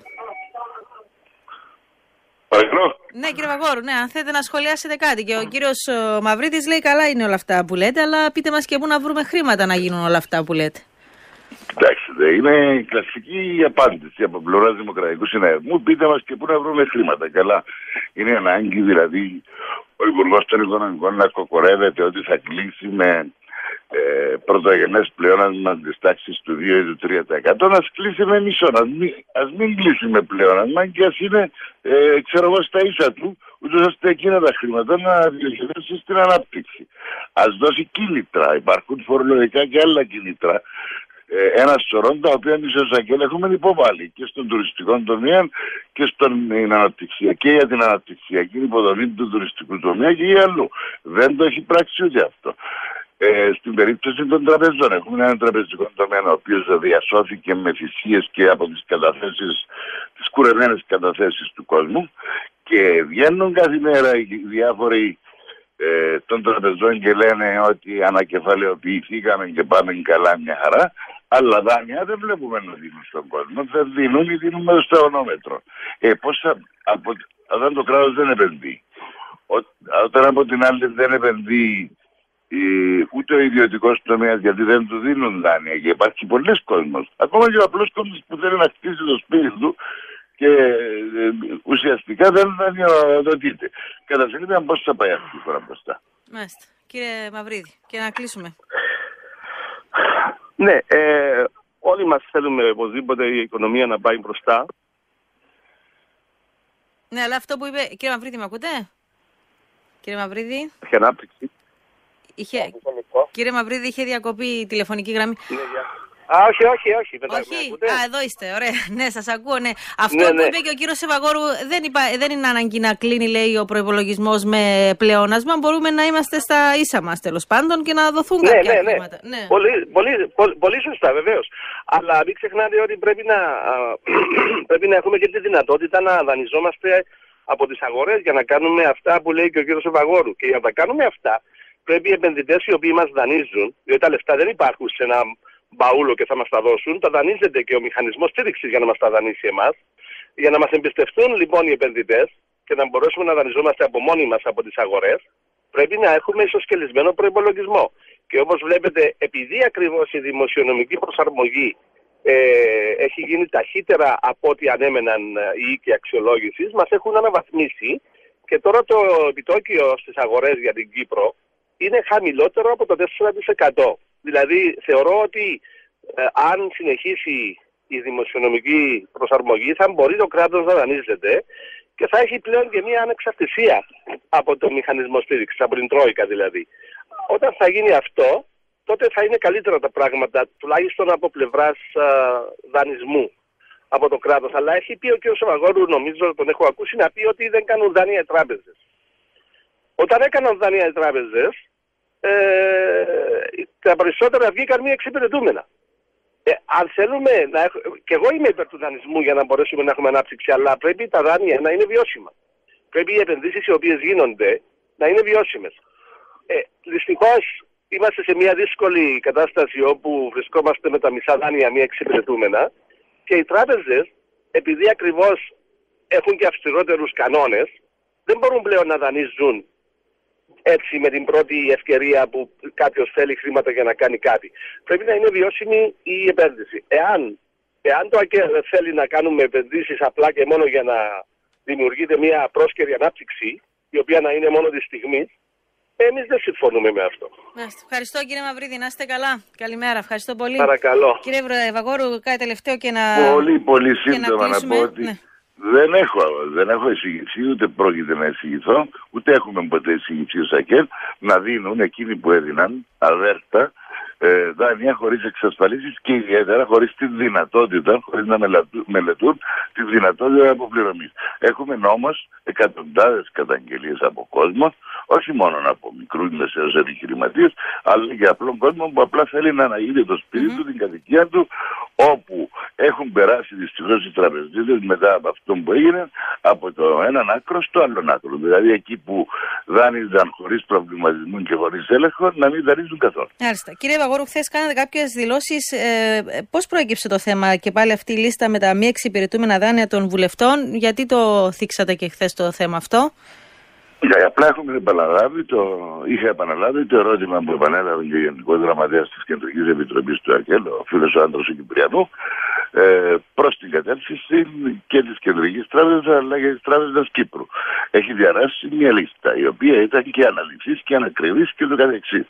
[SPEAKER 2] Παρακαλώ.
[SPEAKER 5] Ναι, κύριε Βαγόρου, ναι, αν θέλετε να σχολιάσετε κάτι. Και ο κύριος Μαυρίδης λέει καλά είναι όλα αυτά που λέτε, αλλά πείτε μας και πού να βρούμε χρήματα να γίνουν όλα αυτά που λέτε.
[SPEAKER 8] Εντάξει, είναι η κλασική απάντηση από πλευράς Δημοκρατικού Συναγερμού. Πείτε μας και πού να βρούμε χρήματα. Καλά, είναι ανάγκη δηλαδή ο Υπουργός των Οικονομικών να κοκορεύεται ότι θα κλείσει με πρωτογενές πλεόνασμα της τάξης του 2 ή του 3%. Να κλείσει με μισό. Ας μην κλείσει με πλεόνασμα και ας είναι ξέρω εγώ στα ίσα του, ούτως ώστε εκείνα τα χρήματα να διοχετεύσει στην ανάπτυξη. Ας δώσει κίνητρα. Υπάρχουν φορολογικά και άλλα κίνητρα. Ένα σωρό τα οποία εμείς ως ΑΚΕΛ έχουμε υποβάλει και στον τουριστικό τομέα και στην αναπτυξιακή, για την αναπτυξιακή υποδομή του τουριστικού τομέα και για αλλού. Δεν το έχει πράξει ούτε αυτό. Στην περίπτωση των τραπεζών έχουμε έναν τραπεζικό τομέα ο οποίος διασώθηκε με θυσίες και από τις καταθέσεις, τις κουρεμένες καταθέσεις του κόσμου και βγαίνουν κάθε μέρα οι διάφοροι των τραπεζών και λένε ότι ανακεφαλαιοποιηθήκαμε και πάμε καλά μια χαρά, αλλά δάνεια δεν βλέπουμε να δίνουν στον κόσμο, δεν δίνουν ή δίνουν με το στεγονόμετρο. Όταν το κράτος δεν επενδύει, όταν από την άλλη δεν επενδύει ούτε ο ιδιωτικός τομέας γιατί δεν του δίνουν δάνεια και υπάρχει πολλοί κόσμος, ακόμα και ο απλός κόσμος που θέλει να χτίσει το σπίτι του και ουσιαστικά δεν δανειοδοτείται. Καταφέρετε πώς θα πάει αυτή η φορά μπροστά.
[SPEAKER 5] Μάλιστα. Κύριε Μαυρίδη, και να κλείσουμε.
[SPEAKER 9] Ναι, όλοι μας θέλουμε οπωσδήποτε η οικονομία να πάει μπροστά.
[SPEAKER 5] Ναι, αλλά αυτό που είπε... Κύριε Μαυρίδη, με ακούτε? Κύριε Μαυρίδη.
[SPEAKER 9] Έχει ανάπτυξη.
[SPEAKER 5] Κύριε Μαυρίδη, είχε διακοπεί η τηλεφωνική γραμμή.
[SPEAKER 9] Ναι, Όχι.
[SPEAKER 5] Εδώ είστε, ωραία. Ναι, σας ακούω, ναι. Αυτό που είπε και ο κύριος Σεβαγόρου, δεν είναι ανάγκη να κλείνει, λέει, ο προϋπολογισμός με πλεόνασμα. Μπορούμε να είμαστε στα ίσα μας, τέλος πάντων, και να δοθούν κάποια χρήματα. Ναι.
[SPEAKER 9] Πολύ σωστά, βεβαίως. Αλλά μην ξεχνάτε ότι πρέπει να έχουμε και τη δυνατότητα να δανειζόμαστε από τις αγορές για να κάνουμε αυτά που λέει και ο κύριος Σεβαγόρου. Και για να τα κάνουμε αυτά, πρέπει οι επενδυτές οι οποίοι μας δανείζουν, διότι τα λεφτά δεν υπάρχουν σε ένα μπαούλο και θα μας τα δώσουν, τα δανείζεται και ο μηχανισμός στήριξης για να μας τα δανείσει εμάς. Για να μας εμπιστευτούν λοιπόν οι επενδυτές και να μπορέσουμε να δανειζόμαστε από μόνοι μας από τις αγορές, πρέπει να έχουμε ισοσκελισμένο προϋπολογισμό. Και όπως βλέπετε, επειδή ακριβώς η δημοσιονομική προσαρμογή έχει γίνει ταχύτερα από ό,τι ανέμεναν οι οίκοι αξιολόγησης, μας έχουν αναβαθμίσει και τώρα το επιτόκιο στις αγορές για την Κύπρο είναι χαμηλότερο από το 4%. Δηλαδή θεωρώ ότι αν συνεχίσει η δημοσιονομική προσαρμογή θα μπορεί το κράτος να δανείζεται και θα έχει πλέον και μια ανεξαρτησία από το μηχανισμό στήριξης, από την Τρόικα δηλαδή. Όταν θα γίνει αυτό, τότε θα είναι καλύτερα τα πράγματα, τουλάχιστον από πλευράς δανεισμού από το κράτος. Αλλά έχει πει ο κ. Σεβαγόρου, νομίζω τον έχω ακούσει, να πει ότι δεν κάνουν δάνεια οι τράπεζες. Όταν έκαναν δάνεια οι τράπεζες, τα περισσότερα βγήκαν μη εξυπηρετούμενα. Αν θέλουμε να έχουμε, και εγώ είμαι υπέρ του δανεισμού για να μπορέσουμε να έχουμε ανάπτυξη, αλλά πρέπει τα δάνεια να είναι βιώσιμα. Πρέπει οι επενδύσεις οι οποίες γίνονται να είναι βιώσιμες. Δυστυχώς είμαστε σε μια δύσκολη κατάσταση όπου βρισκόμαστε με τα μισά δάνεια μη εξυπηρετούμενα και οι τράπεζες, επειδή ακριβώς έχουν και αυστηρότερους κανόνες, δεν μπορούν πλέον να δανείζουν έτσι με την πρώτη ευκαιρία που κάποιος θέλει χρήματα για να κάνει κάτι. Πρέπει να είναι βιώσιμη η επένδυση. Εάν το ΑΚΕ θέλει να κάνουμε επενδύσεις απλά και μόνο για να δημιουργείται μια πρόσκαιρη ανάπτυξη, η οποία να είναι μόνο τη στιγμή, εμείς δεν συμφωνούμε με αυτό.
[SPEAKER 5] Ευχαριστώ κύριε Μαυρίδη, να είστε καλά. Καλημέρα, ευχαριστώ πολύ.
[SPEAKER 9] Παρακαλώ.
[SPEAKER 5] Κύριε Βαγόρου, κάτι τελευταίο και να...
[SPEAKER 8] Πολύ σύντομα να πω ότι δεν έχω εισηγηθεί, ούτε πρόκειται να εισηγηθώ, ούτε έχουμε ποτέ εισηγηθεί ως ΑΚΕΛ να δίνουν εκείνοι που έδιναν αβέρτα δάνεια χωρίς εξασφαλίσεις και ιδιαίτερα χωρίς τη δυνατότητα, χωρίς να μελετούν τη δυνατότητα αποπληρωμής. Έχουμε όμως εκατοντάδες καταγγελίες από κόσμο, όχι μόνο από μικρούς μεσαίους επιχειρηματίες, αλλά και απλόν κόσμο που απλά θέλει να αναγείται το σπίτι του, την κατοικία του, όπου έχουν περάσει δυστυχώς οι τραπεζίτες μετά από αυτό που έγινε από το έναν άκρο στο άλλον άκρο. Δηλαδή εκεί που δάνειζαν χωρίς προβληματισμό και χωρίς έλεγχο, να μην δανείζουν καθόλου.
[SPEAKER 5] Άριστα. Κύριε Βαγόρου, χθες κάνατε κάποιες δηλώσεις. Πώς προέκυψε το θέμα και πάλι αυτή η λίστα με τα μη εξυπηρετούμενα δάνεια των βουλευτών, γιατί το θίξατε και χθες το θέμα αυτό?
[SPEAKER 8] Απλά είχα επαναλάβει το ερώτημα που επανέλαβε και ο Γενικός Γραμματέας της Κεντρικής Επιτροπής του ΑΚΕΛ, ο φίλος ο άντρας ο Κυπριανού, προς την κατεύθυνση και της Κεντρικής Τράπεζας αλλά και της Τράπεζας Κύπρου. Έχει διαρράσει μια λίστα η οποία ήταν και αναλυθής και ανακριβής και το καθεξής.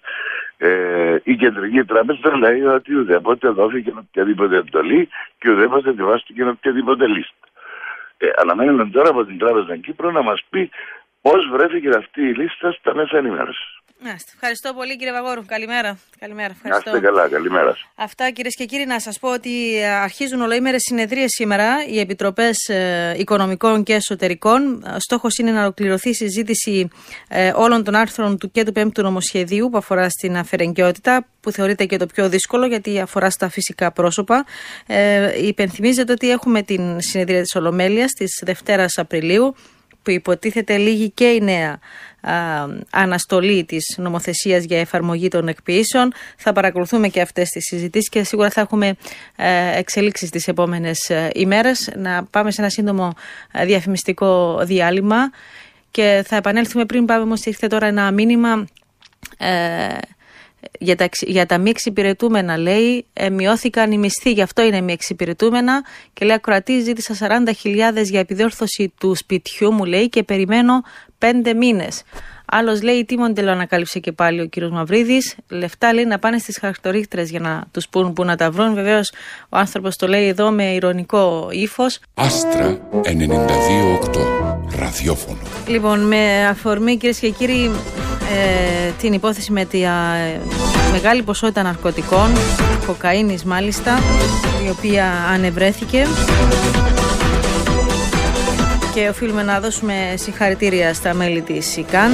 [SPEAKER 8] Η Κεντρική Τράπεζα λέει ότι ουδέποτε δόθηκε οποιαδήποτε εντολή και ουδέποτε ετοιμάστηκε οποιαδήποτε λίστα. Αναμένουμε τώρα από την Τράπεζα Κύπρου να μας πει πώς βρέθηκε αυτή η λίστα στα μέσα ενημέρωσης.
[SPEAKER 5] Ευχαριστώ πολύ κύριε Βαγόρου. Καλημέρα. Ευχαριστώ.
[SPEAKER 8] Να είστε καλά. Καλημέρα.
[SPEAKER 5] Αυτά κυρίες και κύριοι, να σας πω ότι αρχίζουν ολοήμερες συνεδρίες σήμερα οι Επιτροπές Οικονομικών και Εσωτερικών. Στόχος είναι να ολοκληρωθεί η συζήτηση όλων των άρθρων του και του 5ου νομοσχεδίου που αφορά στην αφαιρεγκαιότητα, που θεωρείται και το πιο δύσκολο γιατί αφορά στα φυσικά πρόσωπα. Υπενθυμίζεται ότι έχουμε την συνεδρία της Ολομέλειας της Δευτέρας Απριλίου, που υποτίθεται λίγη και η νέα αναστολή της νομοθεσίας για εφαρμογή των εκποίησεων. Θα παρακολουθούμε και αυτές τις συζητήσεις και σίγουρα θα έχουμε εξελίξεις τις επόμενες ημέρες. Να πάμε σε ένα σύντομο διαφημιστικό διάλειμμα και θα επανέλθουμε. Πριν πάμε όμως, ήρθε τώρα ένα μήνυμα για τα μη εξυπηρετούμενα, λέει, μειώθηκαν οι μισθοί, γι' αυτό είναι μη εξυπηρετούμενα, και λέει ακροατή, ζήτησα 40.000 για επιδιόρθωση του σπιτιού μου, λέει, και περιμένω 5 μήνες. Άλλος λέει, τι μοντέλο ανακάλυψε και πάλι ο κύριος Μαυρίδης, λεφτά, λέει, να πάνε στις χαρακτορίκτρες για να τους πούν που να τα βρουν. Βεβαίως ο άνθρωπος το λέει εδώ με ηρωνικό ύφος.
[SPEAKER 1] Άστρα 92.8 ραδιόφωνο.
[SPEAKER 5] Λοιπόν, με αφορμή, κυρίες και κύριοι, την υπόθεση με τη μεγάλη ποσότητα ναρκωτικών κοκαίνης μάλιστα, η οποία ανεβρέθηκε. Και οφείλουμε να δώσουμε συγχαρητήρια στα μέλη της ΣΥΚΑΝ.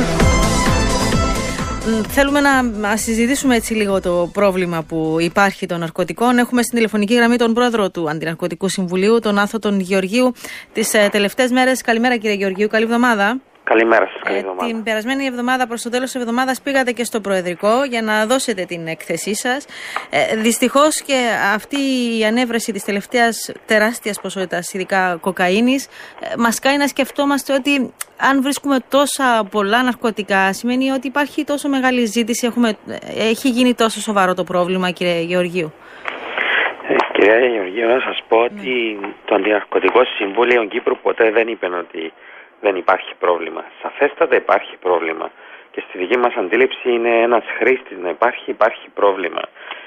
[SPEAKER 5] Θέλουμε να συζητήσουμε έτσι λίγο το πρόβλημα που υπάρχει των ναρκωτικών. Έχουμε στην τηλεφωνική γραμμή τον πρόεδρο του Αντιναρκωτικού Συμβουλίου, τον Άθο τον Γεωργίου, τις τελευταίες μέρες. Καλημέρα κύριε Γεωργίου, καλή εβδομάδα.
[SPEAKER 10] Καλημέρα σας, καλή εβδομάδα.
[SPEAKER 5] Την περασμένη εβδομάδα, προς το τέλος της εβδομάδας, πήγατε και στο Προεδρικό για να δώσετε την έκθεσή σας. Δυστυχώς και αυτή η ανέβρεση της τελευταίας τεράστιας ποσότητας, ειδικά κοκαίνης, μας κάνει να σκεφτόμαστε ότι αν βρίσκουμε τόσα πολλά ναρκωτικά, σημαίνει ότι υπάρχει τόσο μεγάλη ζήτηση, έχει γίνει τόσο σοβαρό το πρόβλημα, κύριε Γεωργίου.
[SPEAKER 10] Κυρία Γεωργίου, να σας πω ότι το Αντιναρκωτικό Συμβούλιο Κύπρου ποτέ δεν είπε ότι δεν υπάρχει πρόβλημα. Σαφέστατα υπάρχει πρόβλημα. Και στη δική μας αντίληψη είναι ένας χρήστης να υπάρχει πρόβλημα.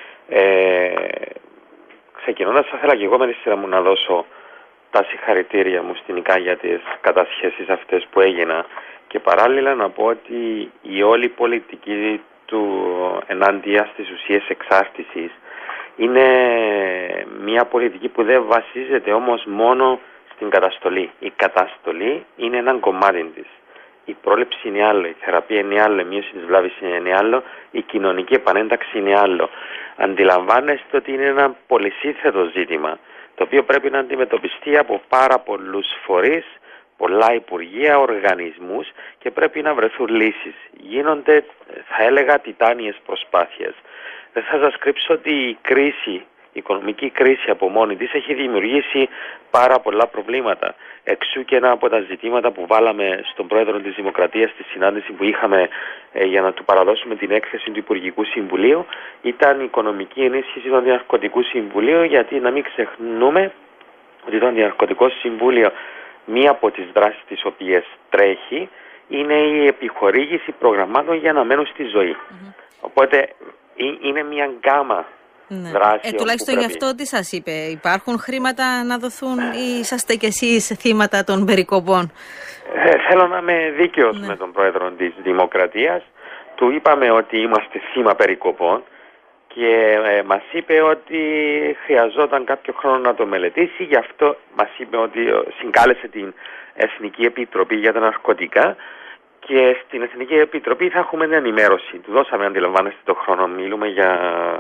[SPEAKER 10] Ξεκινώντας, θα ήθελα και εγώ με τη σειρά μου να δώσω τα συγχαρητήρια μου στην ΙΚΑ για τις κατασχέσεις αυτές που έγιναν και παράλληλα να πω ότι η όλη πολιτική του ενάντια στις ουσίες εξάρτησης είναι μια πολιτική που δεν βασίζεται όμως μόνο στην καταστολή. Η καταστολή είναι ένα κομμάτι της. Η πρόληψη είναι άλλο, η θεραπεία είναι άλλο, η μείωση της βλάβης είναι άλλο, η κοινωνική επανένταξη είναι άλλο. Αντιλαμβάνεστε ότι είναι ένα πολυσύνθετο ζήτημα, το οποίο πρέπει να αντιμετωπιστεί από πάρα πολλούς φορείς, πολλά υπουργεία, οργανισμούς και πρέπει να βρεθούν λύσεις. Γίνονται, θα έλεγα, τιτάνιες προσπάθειες. Δεν θα σας κρύψω ότι η οικονομική κρίση από μόνη της έχει δημιουργήσει πάρα πολλά προβλήματα. Εξού και ένα από τα ζητήματα που βάλαμε στον πρόεδρο της Δημοκρατίας στη συνάντηση που είχαμε για να του παραδώσουμε την έκθεση του Υπουργικού Συμβουλίου ήταν η οικονομική ενίσχυση του Αντιναρκωτικού Συμβουλίου, γιατί να μην ξεχνούμε ότι το Αντιναρκωτικό Συμβούλιο, μία από τις δράσεις τις οποίες τρέχει είναι η επιχορήγηση προγραμμάτων για να μένουν στη ζωή. Οπότε είναι μια γκάμα.
[SPEAKER 5] Ναι. Τουλάχιστον γι' αυτό τι σας είπε, υπάρχουν χρήματα να δοθούν ή είσαστε κι εσείς θύματα των περικοπών?
[SPEAKER 10] Θέλω να είμαι δίκαιος με τον πρόεδρο της Δημοκρατίας. Του είπαμε ότι είμαστε θύμα περικοπών και μας είπε ότι χρειαζόταν κάποιο χρόνο να το μελετήσει. Γι' αυτό μας είπε ότι συγκάλεσε την Εθνική Επιτροπή για τα Ναρκωτικά και στην Εθνική Επιτροπή θα έχουμε μια ενημέρωση. Του δώσαμε, αντιλαμβάνεστε, το χρόνο. Μιλούμε για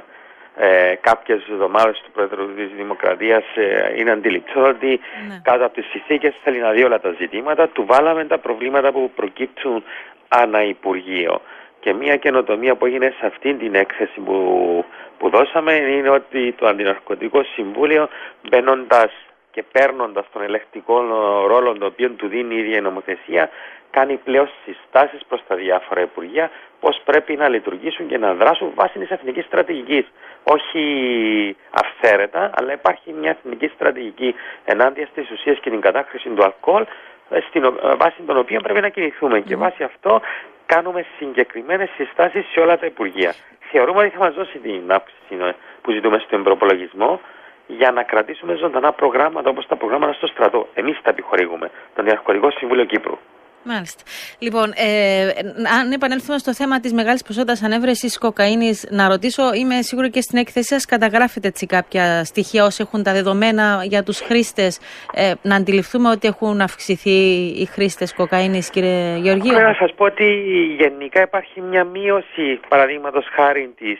[SPEAKER 10] κάποιες εβδομάδες του Πρόεδρου της Δημοκρατίας. Είναι αντιληπτό ότι κάτω από τις συνθήκες θέλει να δει όλα τα ζητήματα. Του βάλαμε τα προβλήματα που προκύπτουν ανά Υπουργείο. Και μια καινοτομία που έγινε σε αυτήν την έκθεση που δώσαμε είναι ότι το Αντιναρκωτικό Συμβούλιο, μπαίνοντας και παίρνοντας τον ελεκτικό ρόλο τον οποίο του δίνει η ίδια η νομοθεσία, κάνει πλέον συστάσεις προς τα διάφορα Υπουργεία πώς πρέπει να λειτουργήσουν και να δράσουν βάσει της εθνικής στρατηγικής. Όχι αυθαίρετα, αλλά υπάρχει μια εθνική στρατηγική ενάντια στις ουσίες και την κατάχρηση του αλκοόλ, βάσει των οποίων πρέπει να κινηθούμε. Και βάσει αυτό κάνουμε συγκεκριμένες συστάσεις σε όλα τα Υπουργεία. Θεωρούμε ότι θα μας δώσει την αύξηση που ζητούμε στον προπολογισμό για να κρατήσουμε ζωντανά προγράμματα όπως τα προγράμματα στο στρατό. Εμείς τα επιχορηγούμε, το Αντιναρκωτικό Συμβούλιο Κύπρου.
[SPEAKER 5] Μάλιστα. Λοιπόν, αν επανέλθουμε στο θέμα της μεγάλης ποσότητας ανέβρεσης κοκαίνης, να ρωτήσω, είμαι σίγουρη και στην έκθεσή σας καταγράφετε έτσι κάποια στοιχεία όσοι έχουν τα δεδομένα για τους χρήστες, να αντιληφθούμε ότι έχουν αυξηθεί οι χρήστες κοκαίνης, κύριε Γεωργίου?
[SPEAKER 10] Πρέπει να σας πω ότι γενικά υπάρχει μια μείωση, παραδείγματος χάρη της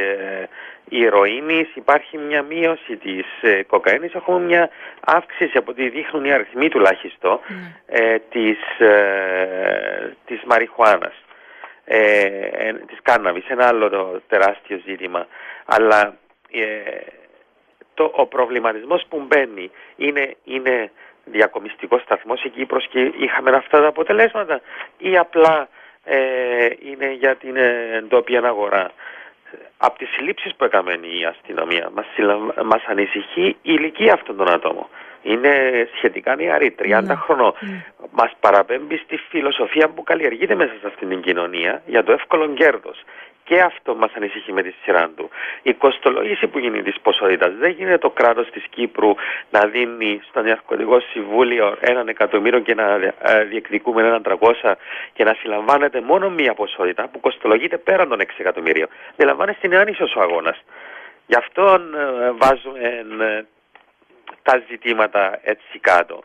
[SPEAKER 10] ηρωίνης, υπάρχει μια μείωση της κοκαίνης, έχουμε μια αύξηση από ό,τι δείχνουν οι αριθμοί τουλάχιστον της μαριχουάνας, της κάναβης, ένα άλλο τεράστιο ζήτημα. Αλλά ο προβληματισμός που μπαίνει είναι διακομιστικός σταθμός η Κύπρος και είχαμε αυτά τα αποτελέσματα ή απλά είναι για την ντόπια αγορά? Από τις συλλήψεις που έκαμε η αστυνομία μας ανησυχεί η ηλικία αυτών των ατόμων. Είναι σχετικά νεαρή, 30 χρονών. Μας παραπέμπει στη φιλοσοφία που καλλιεργείται μέσα σε αυτήν την κοινωνία για το εύκολο κέρδος. Και αυτό μας ανησυχεί με τη σειρά του. Η κοστολόγηση που γίνει της ποσότητας, δεν γίνεται το κράτος της Κύπρου να δίνει στο Αντιναρκωτικό Συμβούλιο 1 εκατομμύριο και να διεκδικούμε 1.300 και να συλλαμβάνεται μόνο μία ποσότητα που κοστολογείται πέραν των 6 εκατομμύριων. Δεν λαμβάνεστε, είναι άνισος ο αγώνας. Γι' αυτό βάζουμε τα ζητήματα έτσι κάτω.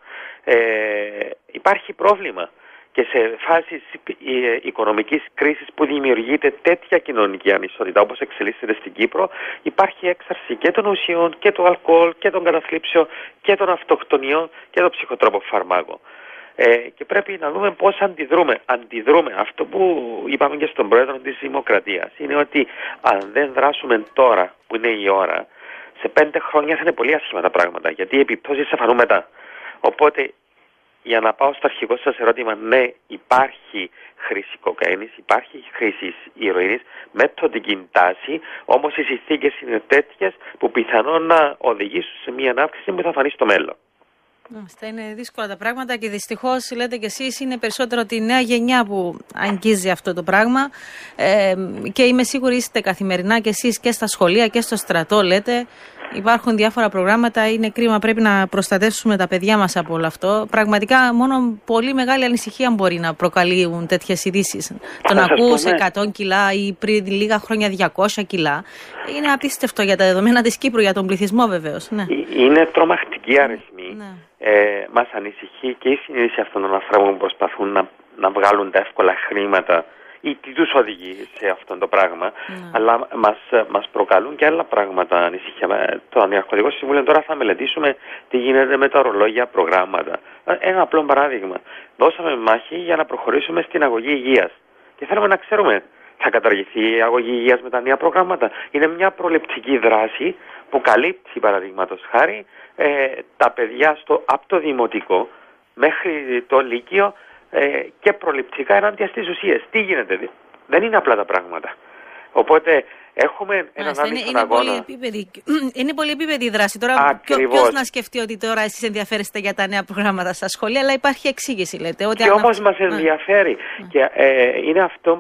[SPEAKER 10] Υπάρχει πρόβλημα και σε φάσεις οικονομικής κρίσης που δημιουργείται τέτοια κοινωνική ανισότητα όπως εξελίσσεται στην Κύπρο, υπάρχει έξαρση και των ουσιών και του αλκοόλ και των καταθλίψεων και των αυτοκτονιών και των ψυχοτρόπων φαρμάκων. Και πρέπει να δούμε πώς αντιδρούμε. Αυτό που είπαμε και στον πρόεδρο της Δημοκρατίας είναι ότι αν δεν δράσουμε τώρα που είναι η ώρα, σε 5 χρόνια θα είναι πολύ άσχημα τα πράγματα, γιατί οι επιπτώσεις θα φανούν μετά. Οπότε, για να πάω στο αρχικό σας ερώτημα, ναι, υπάρχει χρήση κοκαίνης, υπάρχει χρήση ηρωίνης, μετοδική τάση, όμως οι συνθήκες είναι τέτοιες που πιθανόν να οδηγήσουν σε μια ανάπτυξη που θα φανεί στο μέλλον.
[SPEAKER 5] Είναι δύσκολα τα πράγματα και δυστυχώς λέτε κι εσείς είναι περισσότερο τη νέα γενιά που αγγίζει αυτό το πράγμα και είμαι σίγουρη είστε καθημερινά κι εσείς και στα σχολεία και στο στρατό λέτε. Υπάρχουν διάφορα προγράμματα, είναι κρίμα, πρέπει να προστατεύσουμε τα παιδιά μας από όλο αυτό. Πραγματικά μόνο πολύ μεγάλη ανησυχία μπορεί να προκαλούν τέτοιες ειδήσεις. Το να ακούς 100 κιλά ή πριν λίγα χρόνια 200 κιλά είναι απίστευτο για τα δεδομένα της Κύπρου, για τον πληθυσμό βεβαίως. Ναι.
[SPEAKER 10] Είναι τρομακτική αριθμή. Ναι. Μας ανησυχεί και η συνείδηση αυτών των ανθρώπων που προσπαθούν να βγάλουν τα εύκολα χρήματα ή τι τους οδηγεί σε αυτό το πράγμα, αλλά μας προκαλούν και άλλα πράγματα ανησυχία. Το Αντιναρκωτικό Συμβούλιο τώρα θα μελετήσουμε τι γίνεται με τα ορολόγια προγράμματα. Ένα απλό παράδειγμα. Δώσαμε μάχη για να προχωρήσουμε στην αγωγή υγείας και θέλουμε να ξέρουμε, θα καταργηθεί η αγωγή υγείας με τα νέα προγράμματα? Είναι μια προληπτική δράση που καλύπτει, παραδείγματος χάρη, τα παιδιά από το δημοτικό μέχρι το λύκειο και προληπτικά ενάντια στις ουσίες. Τι γίνεται? Δεν είναι απλά τα πράγματα. Οπότε έχουμε έναν άμεσο αγώνα.
[SPEAKER 5] Είναι πολυεπίπεδη η δράση. Τώρα ποιος να σκεφτεί ότι τώρα εσείς ενδιαφέρεστε για τα νέα προγράμματα στα σχολεία, αλλά υπάρχει εξήγηση, λέτε. Ότι
[SPEAKER 10] και όμως μας ενδιαφέρει. Και είναι αυτό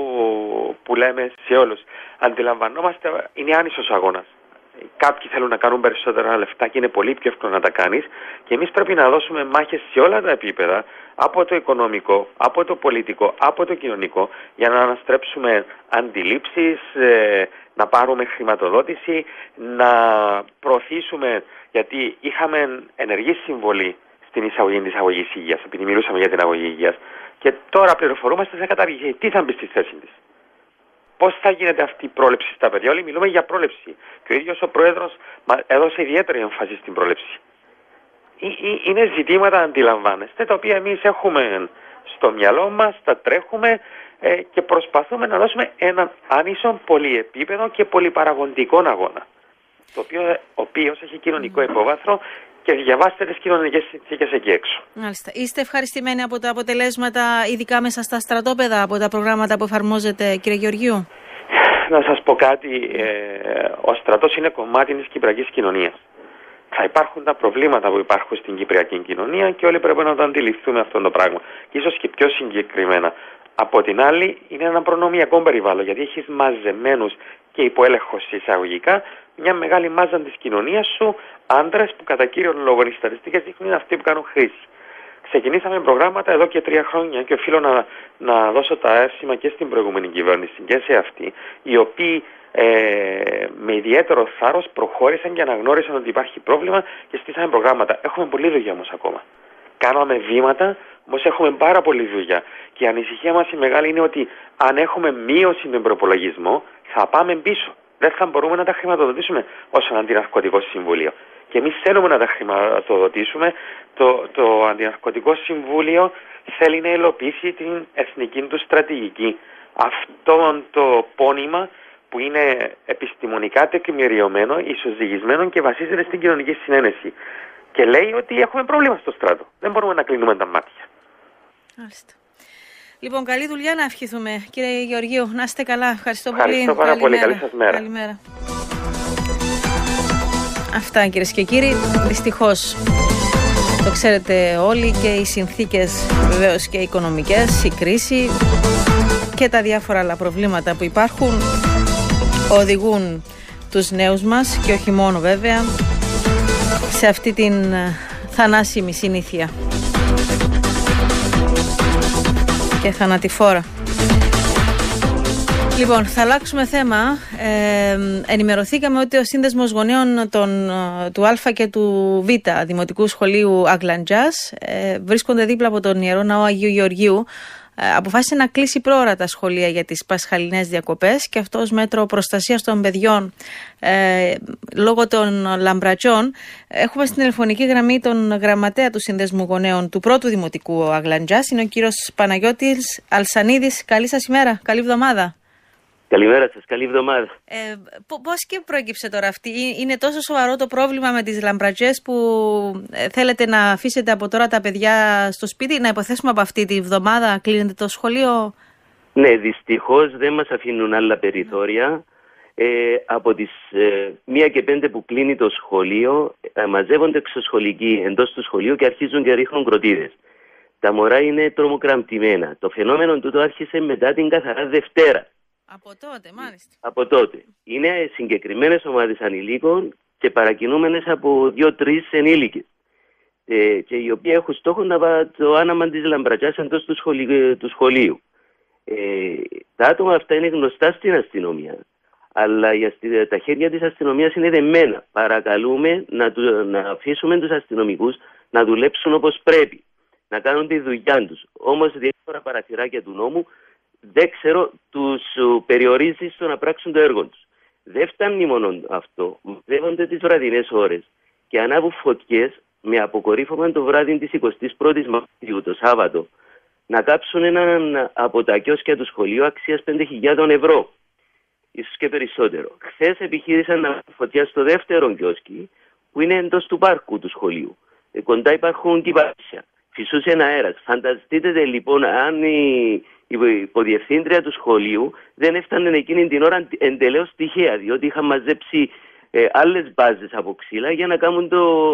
[SPEAKER 10] που λέμε σε όλους. Αντιλαμβανόμαστε, είναι άνισος αγώνας. Κάποιοι θέλουν να κάνουν περισσότερα λεφτά και είναι πολύ πιο εύκολο να τα κάνεις, και εμείς πρέπει να δώσουμε μάχες σε όλα τα επίπεδα, από το οικονομικό, από το πολιτικό, από το κοινωνικό, για να αναστρέψουμε αντιλήψεις, να πάρουμε χρηματοδότηση, να προωθήσουμε, γιατί είχαμε ενεργή συμβολή στην εισαγωγή της αγωγής υγείας, επειδή μιλούσαμε για την αγωγή υγείας, και τώρα πληροφορούμαστε σε κατάργηση. Τι θα μπει στη θέση της? Πώς θα γίνεται αυτή η πρόληψη στα παιδιά? Όλοι μιλούμε για πρόληψη. Και ο ίδιος ο Πρόεδρος έδωσε ιδιαίτερη έμφαση στην πρόληψη. Είναι ζητήματα, αντιλαμβάνεστε, τα οποία εμείς έχουμε στο μυαλό μας, τα τρέχουμε και προσπαθούμε να δώσουμε έναν άνισο, πολυεπίπεδο και πολυπαραγοντικό αγώνα. Ο οποίος έχει κοινωνικό υπόβαθρο και διαβάστε τις κοινωνικές συνθήκες εκεί έξω.
[SPEAKER 5] Μάλιστα. Είστε ευχαριστημένοι από τα αποτελέσματα, ειδικά μέσα στα στρατόπεδα, από τα προγράμματα που εφαρμόζετε, κύριε Γεωργίου?
[SPEAKER 10] Να σας πω κάτι. Ο στρατός είναι κομμάτι της κυπριακής κοινωνίας. Θα υπάρχουν τα προβλήματα που υπάρχουν στην κυπριακή κοινωνία και όλοι πρέπει να το αντιληφθούμε αυτό το πράγμα. Και ίσως και πιο συγκεκριμένα. Από την άλλη, είναι ένα προνομιακό περιβάλλον, γιατί έχεις μαζεμένους και υποέλεγχος εισαγωγικά μια μεγάλη μάζα της κοινωνίας σου, άντρες που κατά κύριο λόγο οι στατιστικές δείχνουν είναι αυτοί που κάνουν χρήση. Ξεκινήσαμε προγράμματα εδώ και 3 χρόνια και οφείλω να δώσω τα εύσημα και στην προηγούμενη κυβέρνηση και σε αυτή, οι οποίοι με ιδιαίτερο θάρρος προχώρησαν και αναγνώρισαν ότι υπάρχει πρόβλημα και στήσαμε προγράμματα. Έχουμε πολλή δουλειά όμως ακόμα. Κάναμε βήματα, όμως έχουμε πάρα πολλή δουλειά. Και η ανησυχία μας η μεγάλη είναι ότι αν έχουμε μείωση στον προπολογισμό, θα πάμε πίσω. Δεν θα μπορούμε να τα χρηματοδοτήσουμε ως ένα αντιναρκωτικό συμβούλιο. Και εμείς θέλουμε να τα χρηματοδοτήσουμε. Το Αντιναρκωτικό Συμβούλιο θέλει να υλοποιήσει την εθνική του στρατηγική. Αυτό το πόνημα που είναι επιστημονικά τεκμηριωμένο, ισοζυγισμένο και βασίζεται στην κοινωνική συνένεση. Και λέει ότι έχουμε πρόβλημα στο στράτο. Δεν μπορούμε να κλείνουμε τα μάτια.
[SPEAKER 5] Μάλιστα. Λοιπόν, καλή δουλειά να ευχηθούμε. Κύριε Γεωργίου, να είστε καλά. Ευχαριστώ πολύ.
[SPEAKER 10] Ευχαριστώ πάρα πολύ. Καλή σας μέρα.
[SPEAKER 5] Καλημέρα. Αυτά, κυρίες και κύριοι. Δυστυχώς, το ξέρετε όλοι, και οι συνθήκες βεβαίως και οι οικονομικές, η κρίση και τα διάφορα άλλα προβλήματα που υπάρχουν οδηγούν τους νέους μας, και όχι μόνο βέβαια, σε αυτή την θανάσιμη συνήθεια και θανατηφόρα. Λοιπόν, θα αλλάξουμε θέμα. Ενημερωθήκαμε ότι ο Σύνδεσμος Γονέων του Α και του Β Δημοτικού Σχολείου Αγλαντζάς βρίσκονται δίπλα από τον Ιερό Ναό Αγίου Γεωργίου. Αποφάσισε να κλείσει πρόωρα τα σχολεία για τις πασχαλινές διακοπές και αυτό ως μέτρο προστασίας των παιδιών λόγω των λαμπρατζών. Έχουμε στην τηλεφωνική γραμμή τον γραμματέα του Συνδέσμου Γονέων του πρώτου Δημοτικού Αγλαντζάς, είναι ο κύριος Παναγιώτης Αλσανίδης. Καλή σας ημέρα, καλή εβδομάδα.
[SPEAKER 11] Καλημέρα σας, καλή εβδομάδα.
[SPEAKER 5] Πώς και προέκυψε τώρα αυτή, είναι τόσο σοβαρό το πρόβλημα με τις λαμπρατζές που θέλετε να αφήσετε από τώρα τα παιδιά στο σπίτι, να υποθέσουμε από αυτή τη εβδομάδα κλείνετε το σχολείο?
[SPEAKER 11] Ναι, δυστυχώς δεν μας αφήνουν άλλα περιθώρια. Από τις 1:05 που κλείνει το σχολείο μαζεύονται εξωσχολικοί εντός του σχολείου και αρχίζουν και ρίχνουν κροτίδες. Τα μωρά είναι τρομοκραμπτημένα. Το φαινόμενο τούτο άρχισε μετά την καθαρά Δευτέρα.
[SPEAKER 5] Από τότε, μάλιστα.
[SPEAKER 11] Από τότε. Είναι συγκεκριμένες ομάδες ανηλίκων και παρακινούμενες από 2-3 ενήλικες. Και οι οποίοι έχουν στόχο να βάλουν το άναμα της λαμπρατζάς εντός του σχολείου. Τα άτομα αυτά είναι γνωστά στην αστυνομία. Αλλά τα χέρια της αστυνομίας είναι δεμένα. Παρακαλούμε να αφήσουμε τους αστυνομικούς να δουλέψουν όπως πρέπει. Να κάνουν τη δουλειά τους. Όμως διάφορα παραθυράκια του νόμου δεν ξέρω, τους περιορίζει στο να πράξουν το έργο τους. Δεν φτάνει μόνο αυτό. Μαζεύονται τις βραδινές ώρες και ανάβουν φωτιές με αποκορύφωμα το βράδυ της 21ης Μαρτίου, το Σάββατο, να κάψουν έναν από τα κιόσκια του σχολείου αξίας 5.000 ευρώ. Ίσως και περισσότερο. Χθες επιχείρησαν να βάλουν φωτιά στο δεύτερο κιόσκι που είναι εντός του πάρκου του σχολείου. Κοντά υπάρχουν κυβάρσια. Φυσούσε ένα αέρας. Φανταστείτε λοιπόν αν η υποδιευθύντρια του σχολείου δεν έφτανε εκείνη την ώρα εντελώς τυχαία, διότι είχαν μαζέψει άλλες μπάζες από ξύλα για να κάνουν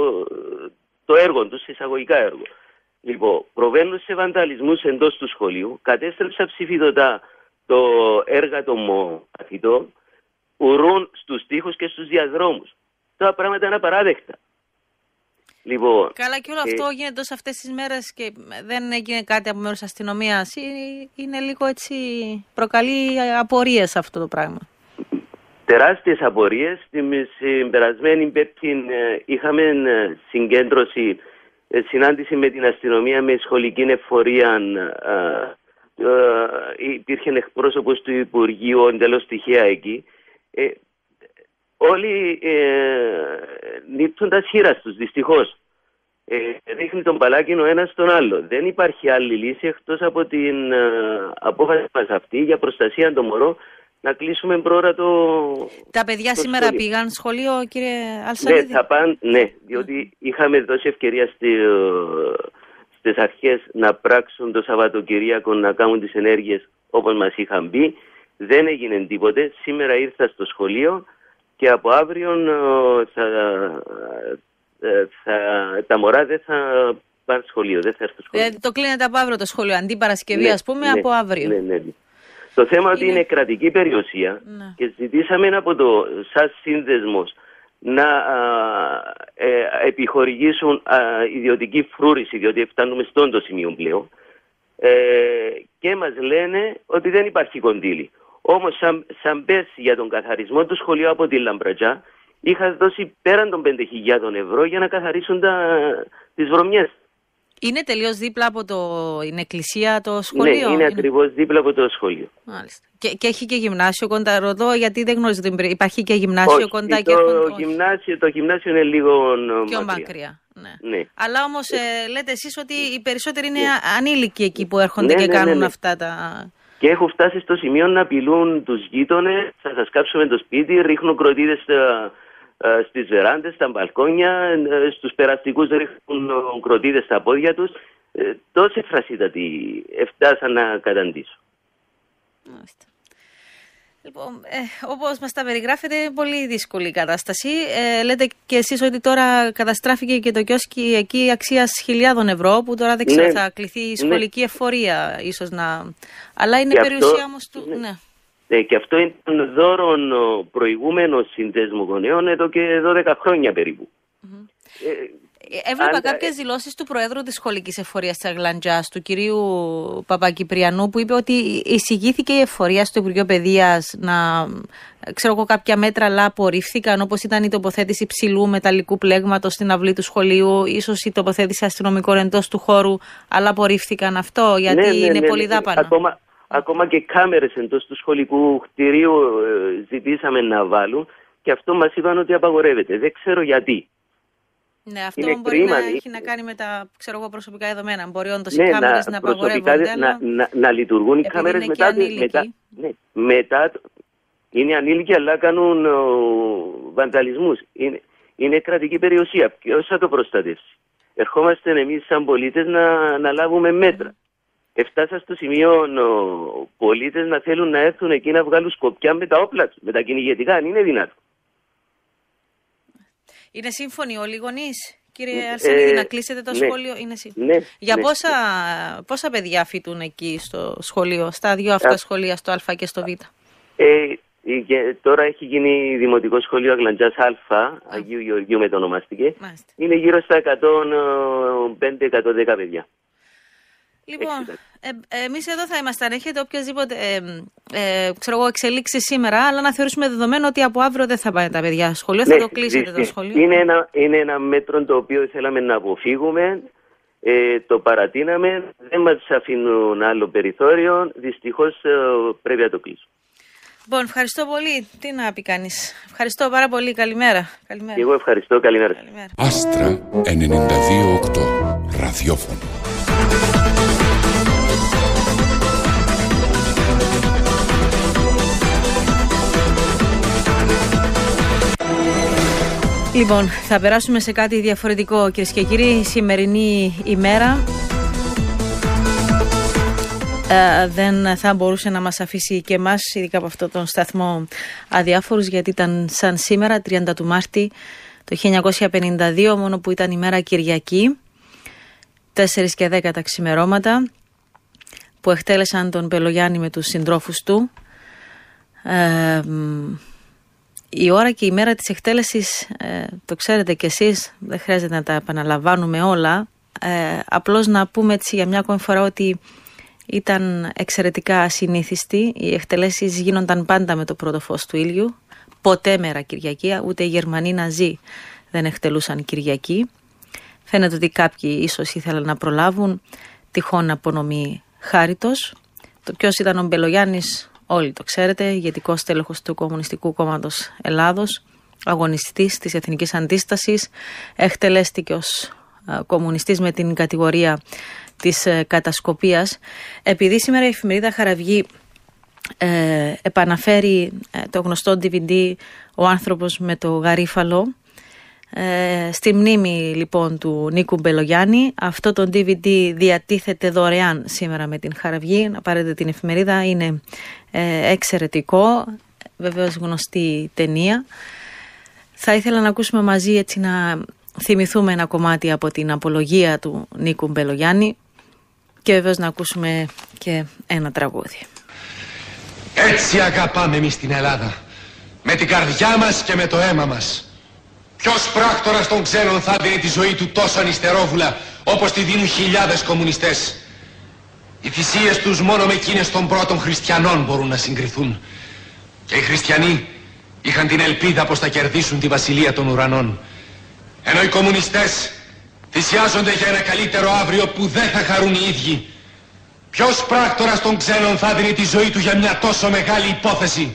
[SPEAKER 11] το έργο τους, εισαγωγικά έργο. Λοιπόν, προβαίνουν σε βανταλισμούς εντός του σχολείου, κατέστρεψαν ψηφιδωτά το έργα των μαθητών, ουρούν στους τοίχους και στους διαδρόμους. Τα πράγματα είναι απαράδεκτα. Λοιπόν,
[SPEAKER 5] καλά, και όλο αυτό γίνεται τόσο αυτές τις μέρες και δεν έγινε κάτι από μέρους αστυνομίας. Είναι λίγο έτσι, προκαλεί απορίες αυτό το πράγμα.
[SPEAKER 11] Τεράστιες απορίες. Στην περασμένη Πέμπτη είχαμε συγκέντρωση, συνάντηση με την αστυνομία με σχολική εφορία. Υπήρχε εκπρόσωπος του Υπουργείου εντελώς τυχαία εκεί. Όλοι νύπτουν τα σχήρα τους, δυστυχώς. Ρίχνει τον παλάκι ο ένας στον άλλο. Δεν υπάρχει άλλη λύση εκτός από την απόφαση μας αυτή για προστασία των μωρών να κλείσουμε πρόωρα
[SPEAKER 5] Τα παιδιά σήμερα σχολείο. Πήγαν σχολείο, κύριε Αλσανίδη?
[SPEAKER 11] Ναι, διότι είχαμε δώσει ευκαιρία στις αρχές να πράξουν το Σαββατοκυριακό, να κάνουν τις ενέργειες όπως μας είχαν πει. Δεν έγινε τίποτε. Σήμερα ήρθα στο σχολείο και από αύριο τα μωρά δεν θα πάνε σχολείο, δεν θα έρθουν σχολείο.
[SPEAKER 5] Δηλαδή το κλείνεται από αύριο το σχολείο, αντί Παρασκευή, ναι, ας πούμε, ναι, από αύριο.
[SPEAKER 11] Ναι. Το θέμα ότι είναι κρατική περιουσία, ναι, και ζητήσαμε από το ΣΑΣ Σύνδεσμος να επιχορηγήσουν ιδιωτική φρούρηση, διότι φτάνουμε στον το σημείο πλέον, και μας λένε ότι δεν υπάρχει κονδύλι. Όμως σαν πέσει για τον καθαρισμό του σχολείου από τη Λαμπρατζά, είχα δώσει πέραν των 5.000 ευρώ για να καθαρίσουν τις βρωμιές. Είναι
[SPEAKER 5] τελείως δίπλα από την εκκλησία το σχολείο?
[SPEAKER 11] Ναι, είναι ακριβώς δίπλα από το σχολείο.
[SPEAKER 5] Μάλιστα. Και έχει και γυμνάσιο κοντά, ρωτώ, γιατί δεν γνωρίζω την περίπτωση. Υπάρχει και γυμνάσιο?
[SPEAKER 11] Όχι,
[SPEAKER 5] κοντά?
[SPEAKER 11] Το γυμνάσιο είναι λίγο
[SPEAKER 5] πιο μακριά. Ναι. Αλλά όμως λέτε εσείς ότι οι περισσότεροι είναι ανήλικοι εκεί που έρχονται και κάνουν αυτά τα...
[SPEAKER 11] Και έχουν φτάσει στο σημείο να απειλούν τους γείτονες, θα σας κάψουμε το σπίτι, ρίχνουν κροτίδες στις βεράντες, στα μπαλκόνια, στους περαστικούς ρίχνουν κροτίδες στα πόδια τους. Τόση φρασίτατη φτάσαν να καταντήσουν.
[SPEAKER 5] Λοιπόν, όπως μας τα περιγράφετε, πολύ δύσκολη η κατάσταση. Λέτε και εσείς ότι τώρα καταστράφηκε και το κιόσκι εκεί αξίας 1.000 ευρώ, που τώρα δεν ξέρω, ναι, θα κληθεί η σχολική εφορία ίσως να... Αλλά είναι περιουσία όμως του...
[SPEAKER 11] Ναι. Και αυτό ήταν δώρον προηγούμενο Συνδέσμου Γονέων εδώ και 12 χρόνια περίπου.
[SPEAKER 5] Έβλεπα κάποιες δηλώσεις του Προέδρου της Σχολικής Εφορίας της Αγλαντζάς, του κυρίου Παπακυπριανού, που είπε ότι εισηγήθηκε η εφορία στο Υπουργείο Παιδείας να, ξέρω εγώ, κάποια μέτρα, αλλά απορρίφθηκαν, όπως ήταν η τοποθέτηση ψηλού μεταλλικού πλέγματος στην αυλή του σχολείου, ίσως η τοποθέτηση αστυνομικών εντός του χώρου, αλλά απορρίφθηκαν αυτό, γιατί είναι πολύ δάπανο.
[SPEAKER 11] Ακόμα και κάμερες εντός του σχολικού κτηρίου ζητήσαμε να βάλουν και αυτό μας είπαν ότι απαγορεύεται. Δεν ξέρω γιατί.
[SPEAKER 5] Ναι, αυτό είναι μπορεί κρίμα, να έχει να κάνει με τα, ξέρω εγώ, προσωπικά δεδομένα. Μπορεί όντως οι κάμερες να απαγορεύονται.
[SPEAKER 11] Να λειτουργούν οι κάμερες μετά. Είναι ανήλικοι, αλλά κάνουν βανταλισμούς. Είναι κρατική περιουσία. Ποιος θα το προστατεύσει? Ερχόμαστε εμείς σαν πολίτες να λάβουμε μέτρα. Έφτασα στο σημείο πολίτες να θέλουν να έρθουν εκεί να βγάλουν σκοπιά με τα όπλα τους, με τα κυνηγετικά, αν είναι δυνατό.
[SPEAKER 5] Είναι σύμφωνοι όλοι οι γονείς, κύριε Αρσενίδη, να κλείσετε το σχολείο? Είναι σύμφωνοι.
[SPEAKER 11] Ναι,
[SPEAKER 5] για πόσα παιδιά φοιτούν εκεί στο σχολείο, στα δύο αυτά σχολεία, στο Α και στο Β?
[SPEAKER 11] Τώρα έχει γίνει δημοτικό σχολείο Αγλαντζάς Α, Αγίου Γεωργίου μετονομάστηκε. Είναι γύρω στα 105-110 παιδιά.
[SPEAKER 5] Λοιπόν, εμείς εδώ θα ήμασταν. Έχετε οποιασδήποτε εξελίξεις σήμερα, αλλά να θεωρήσουμε δεδομένο ότι από αύριο δεν θα πάνε τα παιδιά στο σχολείο, θα το κλείσετε το σχολείο.
[SPEAKER 11] Είναι ένα μέτρο το οποίο θέλαμε να αποφύγουμε, το παρατείναμε, δεν μας αφήνουν άλλο περιθώριο, δυστυχώς πρέπει να το κλείσουμε.
[SPEAKER 5] Λοιπόν, ευχαριστώ πολύ. Τι να πει κανείς. Ευχαριστώ πάρα πολύ. Καλημέρα.
[SPEAKER 11] Εγώ ευχαριστώ. Καλημέρα.
[SPEAKER 1] Άστρα 92.8 ραδιόφωνο.
[SPEAKER 5] Λοιπόν, θα περάσουμε σε κάτι διαφορετικό, κυρίες και κύριοι. Η σημερινή ημέρα δεν θα μπορούσε να μας αφήσει και εμάς, ειδικά από αυτόν τον σταθμό, αδιάφορους, γιατί ήταν σαν σήμερα, 30 του Μάρτη το 1952, μόνο που ήταν ημέρα Κυριακή, 4 και 10 τα ξημερώματα, που εκτέλεσαν τον Μπελογιάννη με τους συντρόφους του. Η ώρα και η μέρα της εκτέλεσης, το ξέρετε κι εσείς, δεν χρειάζεται να τα επαναλαμβάνουμε όλα, απλώς να πούμε έτσι για μια ακόμη φορά ότι ήταν εξαιρετικά ασυνήθιστη. Οι εκτελέσεις γίνονταν πάντα με το πρώτο φως του ήλιου, ποτέ μέρα Κυριακή, ούτε οι Γερμανοί Ναζί δεν εκτελούσαν Κυριακή. Φαίνεται ότι κάποιοι ίσως ήθελαν να προλάβουν, τυχόν απονομή χάριτος. Το ποιος ήταν ο Μπελογιάννης όλοι το ξέρετε, ηγετικός τέλεχος του Κομμουνιστικού Κόμματος Ελλάδος, αγωνιστής της Εθνικής Αντίστασης, εκτελέστηκε ως κομμουνιστής με την κατηγορία της κατασκοπίας. Επειδή σήμερα η εφημερίδα Χαραυγή επαναφέρει το γνωστό DVD «Ο άνθρωπος με το γαρίφαλο», στη μνήμη λοιπόν του Νίκου Μπελογιάννη, αυτό το DVD διατίθεται δωρεάν σήμερα με την Χαραυγή. Να πάρετε την εφημερίδα, είναι εξαιρετικό, βεβαίως γνωστή ταινία. Θα ήθελα να ακούσουμε μαζί, έτσι να θυμηθούμε ένα κομμάτι από την απολογία του Νίκου Μπελογιάννη και βεβαίως να ακούσουμε και ένα τραγούδι.
[SPEAKER 12] Έτσι αγαπάμε εμείς την Ελλάδα, με την καρδιά μας και με το αίμα μας. Ποιος πράκτορας των ξένων θα δίνει τη ζωή του τόσο ανιστερόβουλα όπως τη δίνουν χιλιάδες κομμουνιστές? Οι θυσίες τους μόνο με εκείνες των πρώτων χριστιανών μπορούν να συγκριθούν. Και οι χριστιανοί είχαν την ελπίδα πως θα κερδίσουν τη βασιλεία των ουρανών. Ενώ οι κομμουνιστές θυσιάζονται για ένα καλύτερο αύριο που δεν θα χαρούν οι ίδιοι. Ποιος πράκτορας των ξένων θα δίνει τη ζωή του για μια τόσο μεγάλη υπόθεση?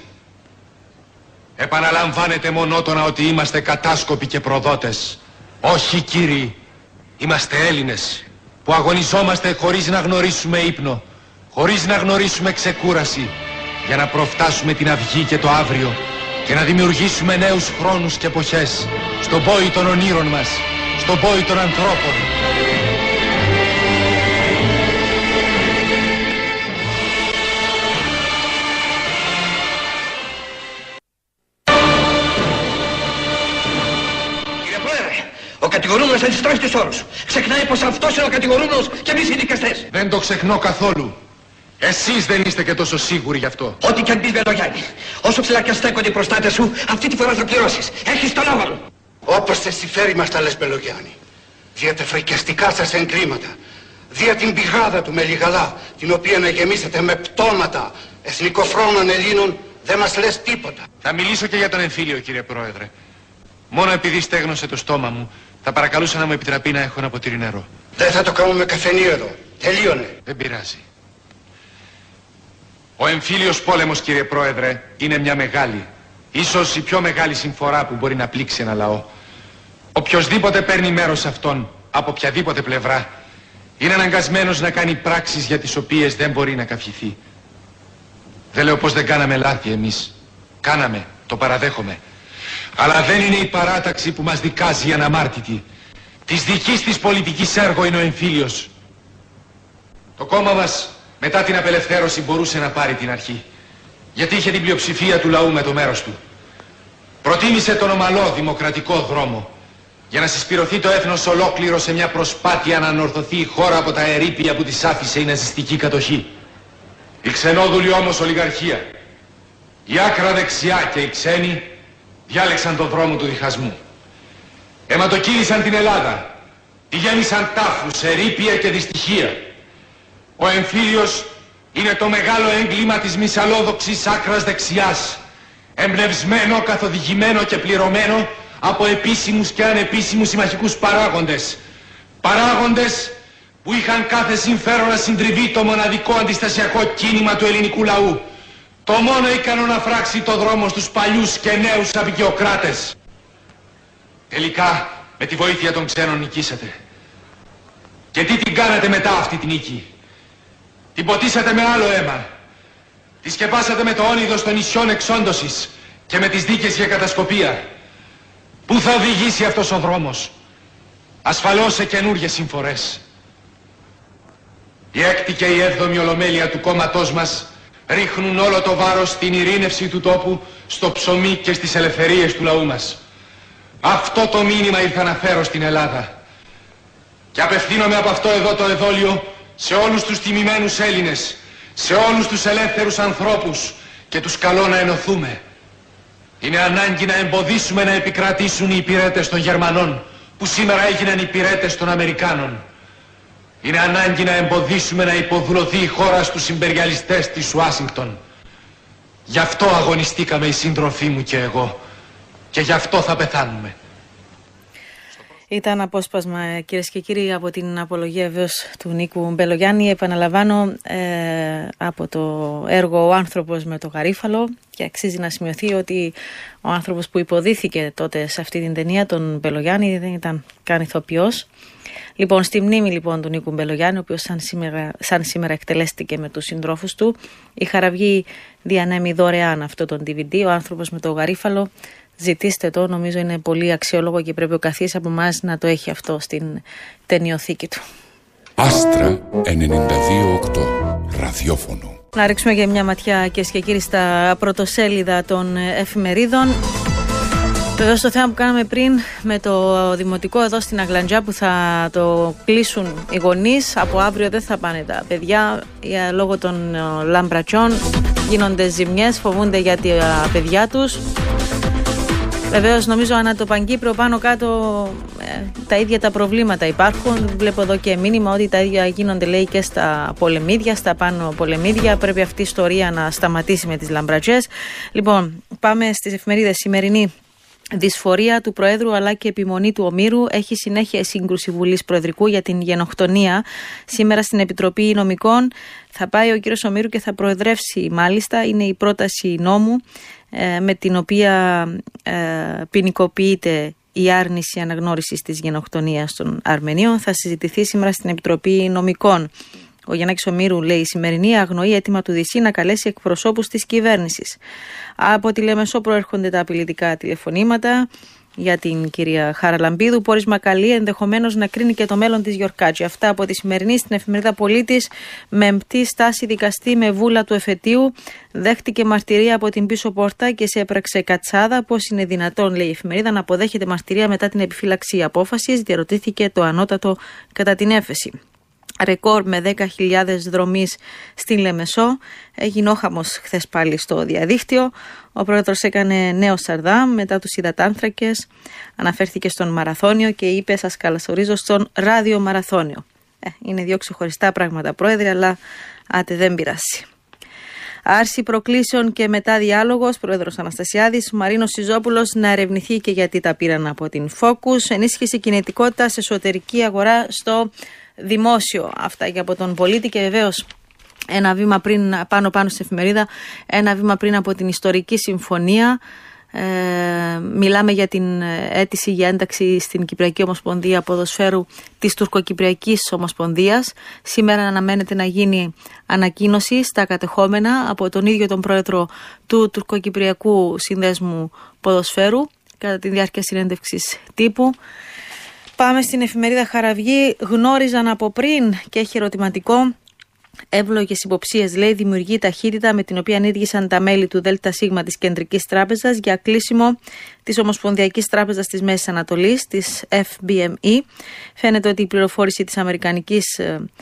[SPEAKER 12] Επαναλαμβάνεται μονότονα ότι είμαστε κατάσκοποι και προδότες. Όχι κύριοι, είμαστε Έλληνες που αγωνιζόμαστε χωρίς να γνωρίσουμε ύπνο, χωρίς να γνωρίσουμε ξεκούραση, για να προφτάσουμε την αυγή και το αύριο και να δημιουργήσουμε νέους χρόνους και εποχές στον πόη των ονείρων μας, στον πόη των ανθρώπων.
[SPEAKER 13] Ο κατηγορούμενος αντιστρέφει τους όρους. Ξεχνάει πως αυτός είναι ο κατηγορούμενος και εμείς οι δικαστές.
[SPEAKER 12] Δεν το ξεχνώ καθόλου. Εσείς δεν είστε και τόσο σίγουροι γι' αυτό.
[SPEAKER 13] Ό,τι κι αν πεις, Μπελογιάννη, όσο ψηλά και στέκονται οι προστάτες σου, αυτή τη φορά θα πληρώσεις. Έχεις το λόγο μου.
[SPEAKER 14] Όπως σε συμφέρει μας τα λες, Μπελογιάννη.
[SPEAKER 12] δια τα φρικιαστικά σας εγκλήματα, δια την πηγάδα του Μελιγαλά, την οποία να γεμίσετε με πτώματα εθνικοφρόνων Ελλήνων, δεν μας λες τίποτα.
[SPEAKER 14] Θα μιλήσω και για τον εμφύλιο, κύριε Πρόεδρε. Μόνο επειδή στέγνωσε το στόμα μου, θα παρακαλούσα να μου επιτραπεί να έχω ένα ποτήρι νερό.
[SPEAKER 12] Δεν θα το κάνουμε καφενείο εδώ. Τελείωνε.
[SPEAKER 14] Δεν πειράζει. Ο εμφύλιος πόλεμος, κύριε Πρόεδρε, είναι μια μεγάλη, ίσως η πιο μεγάλη συμφορά που μπορεί να πλήξει ένα λαό. Οποιοσδήποτε παίρνει μέρος σε αυτόν, από οποιαδήποτε πλευρά, είναι αναγκασμένος να κάνει πράξεις για τις οποίες δεν μπορεί να καυχηθεί. Δεν λέω πως δεν κάναμε λάθη εμείς. Κάναμε, το παραδέχομαι. Αλλά δεν είναι η παράταξη που μας δικάζει αναμάρτητη. Της δικής της πολιτικής έργο είναι ο εμφύλιος. Το κόμμα μας μετά την απελευθέρωση μπορούσε να πάρει την αρχή. Γιατί είχε την πλειοψηφία του λαού με το μέρος του. Προτίμησε τον ομαλό δημοκρατικό δρόμο για να συσπηρωθεί το έθνος ολόκληρο σε μια προσπάθεια να ανορθωθεί η χώρα από τα ερείπια που της άφησε η ναζιστική κατοχή. Η ξενόδουλη όμως ολιγαρχία, η άκρα δεξιά και οι ξένοι διάλεξαν τον δρόμο του διχασμού. Αιματοκύλησαν την Ελλάδα, τη γέμισαν τάφους, ερείπια και δυστυχία. Ο εμφύλιος είναι το μεγάλο έγκλημα της μυσαλόδοξης άκρας δεξιάς, εμπνευσμένο, καθοδηγημένο και πληρωμένο από επίσημους και ανεπίσημους συμμαχικούς παράγοντες. Παράγοντες που είχαν κάθε συμφέρον να συντριβεί το μοναδικό αντιστασιακό κίνημα του ελληνικού λαού. Το μόνο ικανό να φράξει το δρόμο στους παλιούς και νέους απεικιοκράτες. Τελικά, με τη βοήθεια των ξένων νικήσατε. Και τι την κάνατε μετά αυτή την νίκη? Την ποτίσατε με άλλο αίμα. Τη σκεπάσατε με το όνειδος των νησιών εξόντωσης και με τις δίκες για κατασκοπία. Πού θα οδηγήσει αυτός ο δρόμος? Ασφαλώς σε καινούργιες συμφορές. Η έκτη και η έβδομη ολομέλεια του κόμματός μας ρίχνουν όλο το βάρος στην ειρήνευση του τόπου, στο ψωμί και στις ελευθερίες του λαού μας. Αυτό το μήνυμα ήρθα να φέρω στην Ελλάδα. Και απευθύνομαι από αυτό εδώ το εδόλιο σε όλους τους τιμημένους Έλληνες, σε όλους τους ελεύθερους ανθρώπους και τους καλώ να ενωθούμε. Είναι ανάγκη να εμποδίσουμε να επικρατήσουν οι υπηρέτες των Γερμανών, που σήμερα έγιναν υπηρέτες των Αμερικάνων. Είναι ανάγκη να εμποδίσουμε να υποδουλωθεί η χώρα στους ιμπεριαλιστές της Ουάσιγκτον. Γι' αυτό αγωνιστήκαμε οι σύντροφοί μου και εγώ. Και γι' αυτό θα πεθάνουμε.
[SPEAKER 5] Ήταν απόσπασμα, κυρίες και κύριοι, από την απολογία βεβαίως του Νίκου Μπελογιάννη. Επαναλαμβάνω, από το έργο «Ο άνθρωπος με το γαρίφαλο», και αξίζει να σημειωθεί ότι ο άνθρωπος που υποδίθηκε τότε σε αυτή την ταινία, τον Μπελογιάννη, δεν ήταν καν ηθοποιός. Λοιπόν, στη μνήμη λοιπόν του Νίκου Μπελογιάννη, ο οποίος σαν σήμερα εκτελέστηκε με τους συντρόφους του, η Χαραυγή διανέμει δωρεάν αυτό τον DVD, «Ο άνθρωπος με το γαρίφαλο». Ζητήστε το, νομίζω είναι πολύ αξιόλογο και πρέπει ο καθής από εμάς να το έχει αυτό στην ταινιοθήκη του.
[SPEAKER 1] Άστρα 92.8 ραδιόφωνο.
[SPEAKER 5] Να ρίξουμε για μια ματιά, κυρίες και κύριοι, στα πρωτοσέλιδα των εφημερίδων. Βεβαίως το θέμα που κάναμε πριν με το δημοτικό εδώ στην Αγλαντζά, που θα το κλείσουν οι γονείς, από αύριο δεν θα πάνε τα παιδιά λόγω των λαμπρατσιών. Γίνονται ζημιές, φοβούνται για τα παιδιά τους. Βεβαίως νομίζω ανά το Παγκύπριο πάνω κάτω τα ίδια τα προβλήματα υπάρχουν. Βλέπω εδώ και μήνυμα ότι τα ίδια γίνονται, λέει, και στα πολεμίδια, στα πάνω πολεμίδια. Πρέπει αυτή η ιστορία να σταματήσει με τις λαμπρατζές. Λοιπόν, πάμε στις εφημερίδες. Σημερινή: δυσφορία του Προέδρου αλλά και επιμονή του Ομήρου. Έχει συνέχεια σύγκρουση Βουλής Προεδρικού για την γενοκτονία. Σήμερα στην Επιτροπή Νομικών θα πάει ο κύριος Ομήρου και θα προεδρεύσει, μάλιστα. Είναι η πρόταση νόμου με την οποία ποινικοποιείται η άρνηση αναγνώρισης της γενοκτονίας των Αρμενίων. Θα συζητηθεί σήμερα στην Επιτροπή Νομικών. Ο Γιαννάκης Ομήρου, λέει, η σημερινή αγνοεί αίτημα του ΔΣ να καλέσει εκπροσώπους της κυβέρνησης. Από τη Λεμεσό προέρχονται τα απειλητικά τηλεφωνήματα για την κυρία Χαραλαμπίδου. Πόρισμα καλή, ενδεχομένως να κρίνει και το μέλλον της Γιορκάτζη. Αυτά από τη σημερινή. Στην εφημερίδα Πολίτης: μεμπτή στάση δικαστή με βούλα του εφετείου. Δέχτηκε μαρτυρία από την πίσω πόρτα και σε έπραξε κατσάδα. Πώς είναι δυνατόν, λέει η εφημερίδα, να αποδέχεται μαρτυρία μετά την επιφύλαξη απόφασης? Διαρωτήθηκε το ανώτατο κατά την έφεση. ρεκόρ με 10.000 δρομείς στην Λεμεσό. Έγινε όχαμος χθες πάλι στο διαδίκτυο. Ο πρόεδρος έκανε νέο Σαρδάμ μετά τους υδατάνθρακες. Αναφέρθηκε στον μαραθώνιο και είπε: σας καλωσορίζω στον ραδιομαραθώνιο. Είναι δύο ξεχωριστά πράγματα, πρόεδρε, αλλά δεν πειράσει. Άρση προκλήσεων και μετά διάλογος, πρόεδρος Αναστασιάδης. Μαρίνος Σιζόπουλος να ερευνηθεί και γιατί τα πήραν από την Focus. Ενίσχυση κινητικότητα σε εσωτερική αγορά στο δημόσιο. Αυτά και από τον πολίτη και βεβαίως ένα βήμα πριν, πάνω στην εφημερίδα, ένα βήμα πριν από την ιστορική συμφωνία. Μιλάμε για την αίτηση για ένταξη στην Κυπριακή Ομοσπονδία Ποδοσφαίρου της Τουρκοκυπριακής Ομοσπονδίας. Σήμερα αναμένεται να γίνει ανακοίνωση στα κατεχόμενα από τον ίδιο τον πρόεδρο του Τουρκοκυπριακού Συνδέσμου Ποδοσφαίρου κατά τη διάρκεια συνέντευξης τύπου. Πάμε στην εφημερίδα Χαραυγή. Γνώριζαν από πριν και έχει ερωτηματικό. Εύλογες υποψίες, λέει, δημιουργεί ταχύτητα με την οποία ενήργησαν τα μέλη του ΔΣ της Κεντρικής Τράπεζας για κλείσιμο της Ομοσπονδιακής Τράπεζας της Μέσης Ανατολής, της FBME. Φαίνεται ότι η πληροφόρηση της Αμερικανικής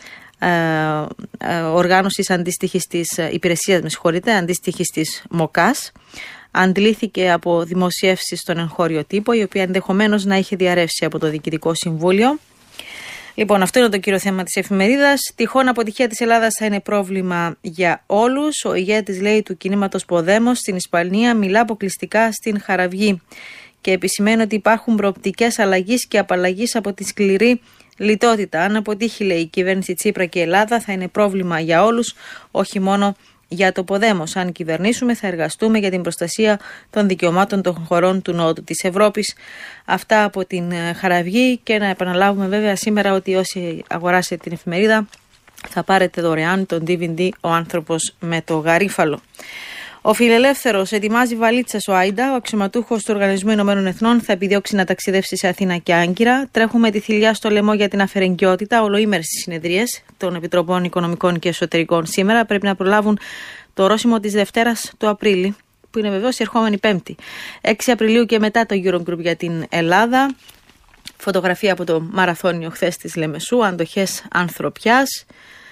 [SPEAKER 5] οργάνωσης αντίστοιχης της υπηρεσίας, αντίστοιχης της ΜΟΚΑΣ, αντλήθηκε από δημοσιεύσεις στον εγχώριο τύπο, η οποία ενδεχομένως να είχε διαρρεύσει από το Διοικητικό Συμβούλιο. Λοιπόν, αυτό είναι το κύριο θέμα της εφημερίδας. Τυχόν αποτυχία της Ελλάδας θα είναι πρόβλημα για όλους. Ο ηγέτης, λέει, του κινήματος Ποδέμος στην Ισπανία μιλά αποκλειστικά στην Χαραυγή και επισημαίνει ότι υπάρχουν προοπτικές αλλαγής και απαλλαγής από τη σκληρή λιτότητα. Αν αποτύχει, λέει, η κυβέρνηση Τσίπρα και η Ελλάδα, θα είναι πρόβλημα για όλους, όχι μόνο για το Ποδέμος. Αν κυβερνήσουμε, θα εργαστούμε για την προστασία των δικαιωμάτων των χωρών του Νότου της Ευρώπης. Αυτά από την Χαραυγή. Και να επαναλάβουμε βέβαια σήμερα ότι όσοι αγοράσετε την εφημερίδα θα πάρετε δωρεάν τον DVD «Ο άνθρωπος με το γαρίφαλο». Ο Φιλελεύθερος ετοιμάζει βαλίτσες ο Άιντα. Ο αξιωματούχος του Οργανισμού Ηνωμένων Εθνών θα επιδιώξει να ταξιδεύσει σε Αθήνα και Άγκυρα. Τρέχουμε τη θηλιά στο λαιμό για την αφαιρεγκαιότητα. Ολοήμερες στις συνεδρίες των Επιτροπών Οικονομικών και Εσωτερικών σήμερα. Πρέπει να προλάβουν το ορόσημο της Δευτέρας του Απρίλη, που είναι βεβαίως η ερχόμενη Πέμπτη. 6 Απριλίου και μετά το Eurogroup για την Ελλάδα. Φωτογραφία από το μαραθώνιο χθες της Λεμεσού. Αντοχές ανθρωπιάς.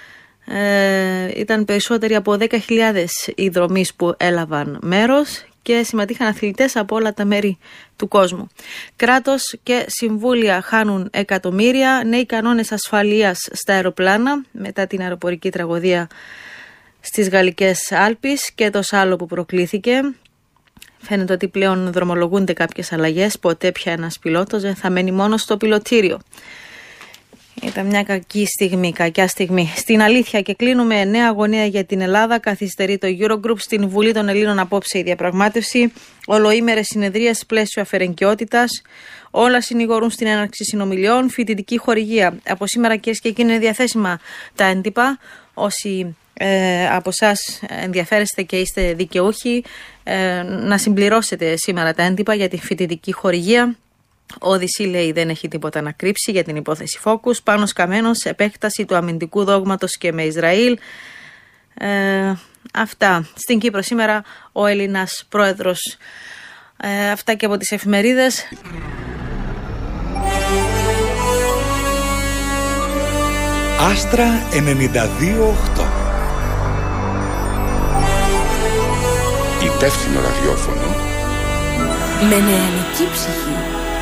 [SPEAKER 5] Ήταν περισσότεροι από 10.000 οι δρομείς που έλαβαν μέρος και συμμετείχαν αθλητές από όλα τα μέρη του κόσμου. Κράτος και συμβούλια χάνουν εκατομμύρια. Νέοι κανόνες ασφαλείας στα αεροπλάνα μετά την αεροπορική τραγωδία στις Γαλλικές Άλπεις και το σάλο που προκλήθηκε. Φαίνεται ότι πλέον δρομολογούνται κάποιες αλλαγές. Ποτέ πια ένας πιλότος δεν θα μένει μόνο στο πιλωτήριο. Ήταν μια κακιά στιγμή. Στην αλήθεια και κλείνουμε, νέα αγωνία για την Ελλάδα. Καθυστερεί το Eurogroup. Στην Βουλή των Ελλήνων απόψε η διαπραγμάτευση. Ολοήμερες συνεδρίες πλαίσιο αφαιρεγκαιότητας. Όλα συνηγορούν στην έναρξη συνομιλιών. Φοιτητική χορηγία. Από σήμερα, κυρίες και κύριοι, είναι διαθέσιμα τα έντυπα. Όσοι από εσάς ενδιαφέρεστε και είστε δικαιούχοι, να συμπληρώσετε σήμερα τα έντυπα για τη φοιτητική χορηγία. Ο Οδυσσή, λέει, δεν έχει τίποτα να κρύψει για την υπόθεση Focus. Πάνος Καμένος, επέκταση του αμυντικού δόγματος και με Ισραήλ. Αυτά. Στην Κύπρο σήμερα ο Έλληνας πρόεδρος. Αυτά και από τις εφημερίδες.
[SPEAKER 1] Άστρα 92.8. Υπεύθυνο ραδιόφωνο
[SPEAKER 3] με νεανική ψυχή.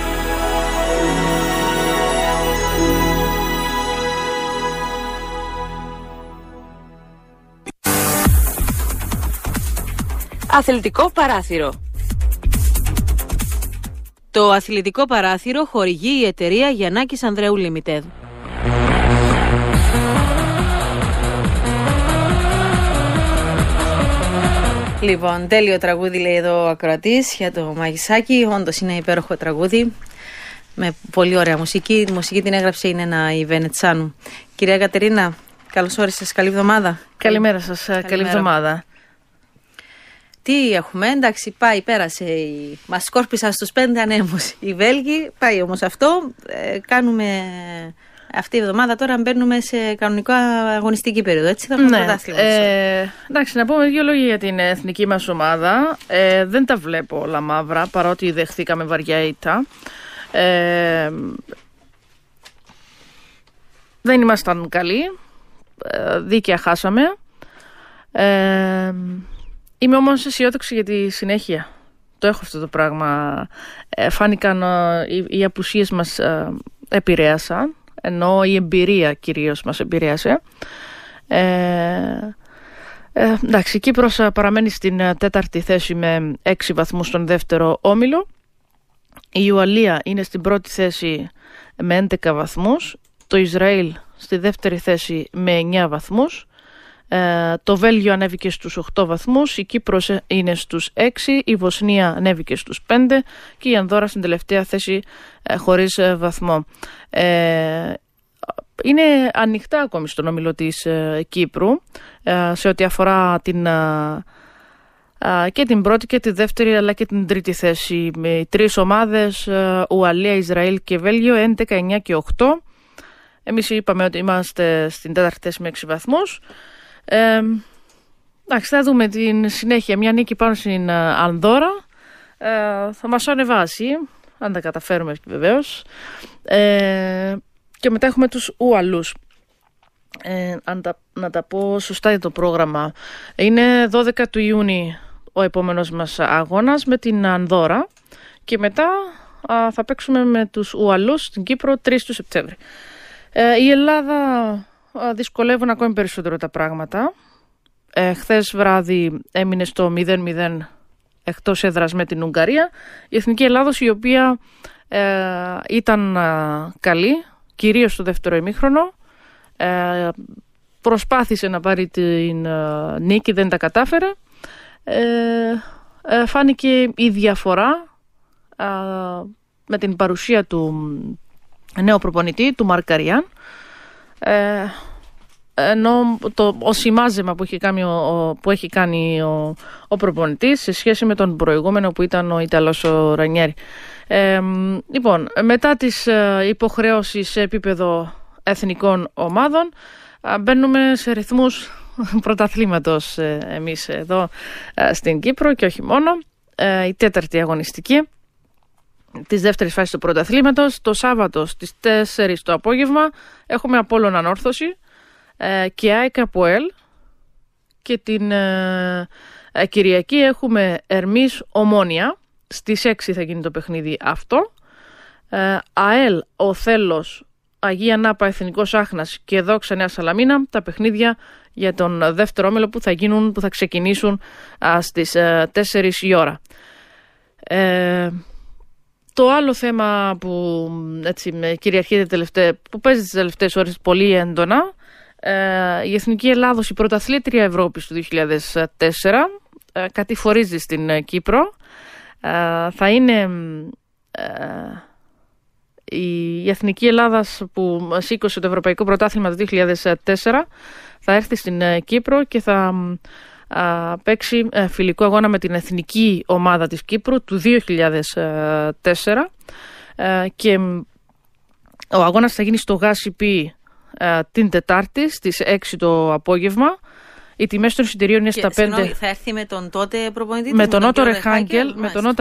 [SPEAKER 3] Αθλητικό παράθυρο.
[SPEAKER 5] Το αθλητικό παράθυρο χορηγεί η εταιρεία Γιαννάκης Ανδρέου Limited. Λοιπόν, τέλειο τραγούδι, λέει εδώ ο ακροατής για το Μαγισάκι. Όντως είναι υπέροχο τραγούδι με πολύ ωραία μουσική. Η μουσική την έγραψε η Νένα η Βενετσάνου. Κυρία Κατερίνα, καλώς όρισες, καλή εβδομάδα.
[SPEAKER 15] Καλημέρα σας, καλή εβδομάδα.
[SPEAKER 5] Τι έχουμε, εντάξει, πάει, πέρασε. Μας σκόρπισαν στους 5 ανέμους οι Βέλγοι. Πάει όμως αυτό. Κάνουμε αυτή η εβδομάδα τώρα, μπαίνουμε σε κανονικά αγωνιστική περίοδο. Έτσι θα έχουμε πρωτάθλημα.
[SPEAKER 15] Εντάξει, να πούμε δύο λόγια για την εθνική μας ομάδα. Δεν τα βλέπω όλα μαύρα, παρότι δεχθήκαμε βαριά ήττα. δεν ήμασταν καλοί, δίκαια χάσαμε. Είμαι όμως αισιόδοξη για τη συνέχεια. Το έχω αυτό το πράγμα. Φάνηκαν οι απουσίες μας επηρέασαν, ενώ η εμπειρία κυρίως μας επηρέασε. Εντάξει, η Κύπρος παραμένει στην 4η θέση με 6 βαθμούς στον δεύτερο όμιλο. Η Ουαλία είναι στην πρώτη θέση με 11 βαθμούς. Το Ισραήλ στη δεύτερη θέση με 9 βαθμούς. Το Βέλγιο ανέβηκε στους 8 βαθμούς, η Κύπρος είναι στους 6, η Βοσνία ανέβηκε στους 5 και η Ανδώρα στην τελευταία θέση χωρίς βαθμό. Είναι ανοιχτά ακόμη στον όμιλο της Κύπρου σε ό,τι αφορά και την πρώτη και τη δεύτερη αλλά και την τρίτη θέση, με 3 ομάδες, Ουαλία, Ισραήλ και Βέλγιο, 11, 9 και 8. Εμείς είπαμε ότι είμαστε στην 4η θέση με 6 βαθμούς. Εντάξει, θα δούμε την συνέχεια. Μια νίκη πάνω στην Ανδώρα θα μας ανεβάσει, αν τα καταφέρουμε βεβαίως. Και μετά έχουμε τους Ουαλούς. Να τα πω σωστά για το πρόγραμμα. Είναι 12 του Ιούνιου ο επόμενος μας αγώνας με την Ανδώρα και μετά θα παίξουμε με τους Ουαλούς στην Κύπρο 3 του Σεπτέμβρη. Η Ελλάδα δυσκολεύουν ακόμη περισσότερο τα πράγματα. Χθες βράδυ έμεινε στο 0-0 εκτός έδρας με την Ουγγαρία. Η Εθνική Ελλάδος, η οποία ήταν καλή, κυρίως στο δεύτερο ημίχρονο, προσπάθησε να πάρει την νίκη, δεν τα κατάφερε. Φάνηκε η διαφορά με την παρουσία του νέου προπονητή, του Μαρκαριάν, ενώ το οσημάζεμα που έχει κάνει ο προπονητής σε σχέση με τον προηγούμενο που ήταν ο Ιταλός ο Ρανιέρη. Λοιπόν, μετά τις υποχρεώσεις σε επίπεδο εθνικών ομάδων μπαίνουμε σε ρυθμούς πρωταθλήματος εμείς εδώ στην Κύπρο και όχι μόνο. Η 4η αγωνιστική της δεύτερης φάσης του πρωταθλήματος. Το Σάββατο στις 4 το απόγευμα έχουμε Απόλλων Ανόρθωση και ΑΕΚ ΑΠΟΕΛ, και την Κυριακή έχουμε Ερμής Ομόνια. Στις 6 θα γίνει το παιχνίδι αυτό. ΑΕΛ Οθέλος Αγία Νάπα Εθνικός Άχνας και Δόξα Νέα Σαλαμίνα, τα παιχνίδια για τον δεύτερο όμιλο που θα ξεκινήσουν στις 4 η ώρα. Το άλλο θέμα που έτσι με κυριαρχεί που παίζει τις τελευταίες ώρες πολύ έντονα, η Εθνική Ελλάδος, η πρωταθλήτρια Ευρώπης του 2004, κατηφορίζει στην Κύπρο. Θα είναι η Εθνική Ελλάδας που σήκωσε το Ευρωπαϊκό Πρωτάθλημα το 2004, θα έρθει στην Κύπρο και θα παίξει φιλικό αγώνα με την Εθνική Ομάδα της Κύπρου του 2004 και ο αγώνας θα γίνει στο ΓΑΣΥΠΗ την Τετάρτη στις 6 το απόγευμα. Οι τιμές των εισιτηρίων είναι στα 5.
[SPEAKER 5] Θα έρθει με τον τότε προπονητή,
[SPEAKER 15] με τον Ότο Ρεχάγκελ.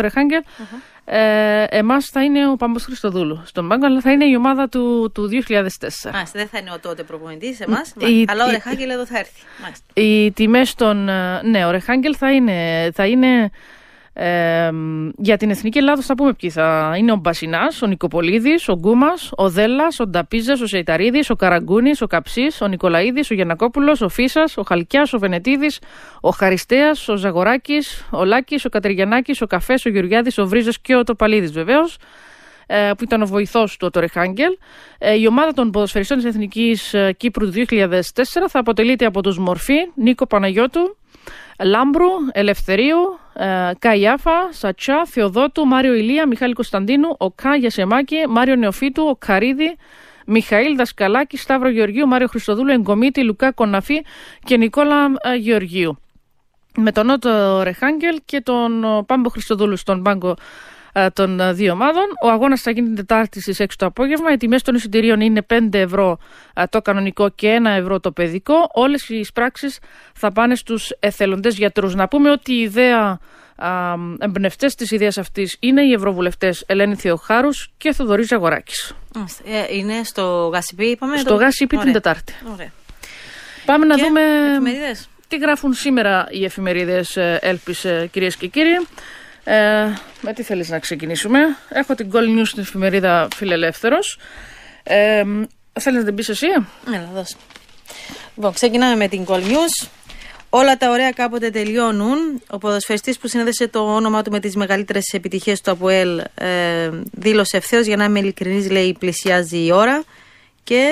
[SPEAKER 15] Εμάς θα είναι ο Πάμπος Χριστοδούλου στον πάγκο, αλλά θα είναι η ομάδα του 2004.
[SPEAKER 5] Δεν θα είναι ο τότε προπονητής εμάς, αλλά ο Ρεχάγκελ εδώ θα έρθει.
[SPEAKER 15] Οι τιμές των... Ναι, ο Ρεχάγκελ θα είναι για την Εθνική Ελλάδος, θα πούμε ποιοι θα είναι: ο Μπασινάς, ο Νικοπολίδης, ο Γκούμας, ο Δέλλας, ο Νταπίζας, ο Σεϊταρίδης, ο Καραγκούνης, ο Καψής, ο Νικολαίδης, ο Γιαννακόπουλος, ο Φίσας, ο Χαλκιάς, ο Βενετίδης, ο Χαριστέας, ο Ζαγοράκης, ο Λάκης, ο Κατεργιαννάκης, ο Καφές, ο Γεωργιάδης, ο Βρίζος και ο Τοπαλίδης βεβαίως, που ήταν ο βοηθός του Ότο Ρεχάγκελ. Η ομάδα των ποδοσφαιριστών της Εθνικής Κύπρου του 2004 θα αποτελείται από τους Μορφή, Νίκο Παναγιώτου, Λάμπρου, Ελευθερίου, Καϊάφα, Σατσά, Θεοδότου, Μάριο Ηλία, Μιχάλη Κωνσταντίνου, ο Κα Γιασεμάκη, Μάριο Νεοφίτου, ο Καρίδη, Μιχαήλ Δασκαλάκη, Σταύρο Γεωργίου, Μάριο Χριστοδούλου, Εγκομίτη, Λουκά Κοναφή και Νικόλα Γεωργίου. Με τον Ότο Ρεχάγκελ και τον Πάμπο Χριστοδούλου στον πάγκο των δύο ομάδων. Ο αγώνας θα γίνει την Τετάρτη στις 6 το απόγευμα. Οι τιμές των εισιτηρίων είναι 5 ευρώ το κανονικό και 1 ευρώ το παιδικό. Όλες οι πράξεις θα πάνε στους εθελοντές γιατρούς. Να πούμε ότι η ιδέα Εμπνευστές της ιδέας αυτής είναι οι ευρωβουλευτές Ελένη Θεοχάρους και Θοδωρής Ζαγοράκης.
[SPEAKER 5] Είναι στο ΓΑΣΥΠΗ, είπαμε.
[SPEAKER 15] Στο ΓΑΣΥΠΗ την Τετάρτη.
[SPEAKER 5] Ωραία.
[SPEAKER 15] Πάμε να δούμε
[SPEAKER 5] εφημερίδες.
[SPEAKER 15] Τι γράφουν σήμερα οι εφημερίδες Έλπης, κυρίες και κύριοι. Με τι θέλεις να ξεκινήσουμε? Έχω την Gold News στην εφημερίδα Φιλελεύθερος. Θέλεις να την πεις εσύ?
[SPEAKER 5] Έλα, δώσε. Λοιπόν, ξεκινάμε με την Gold News. Όλα τα ωραία κάποτε τελειώνουν. Ο ποδοσφαιριστής που συνέδεσε το όνομά του με τις μεγαλύτερες επιτυχίες του ΑΠΟΕΛ δήλωσε ευθέως, για να είμαι ειλικρινής, λέει, πλησιάζει η ώρα. Και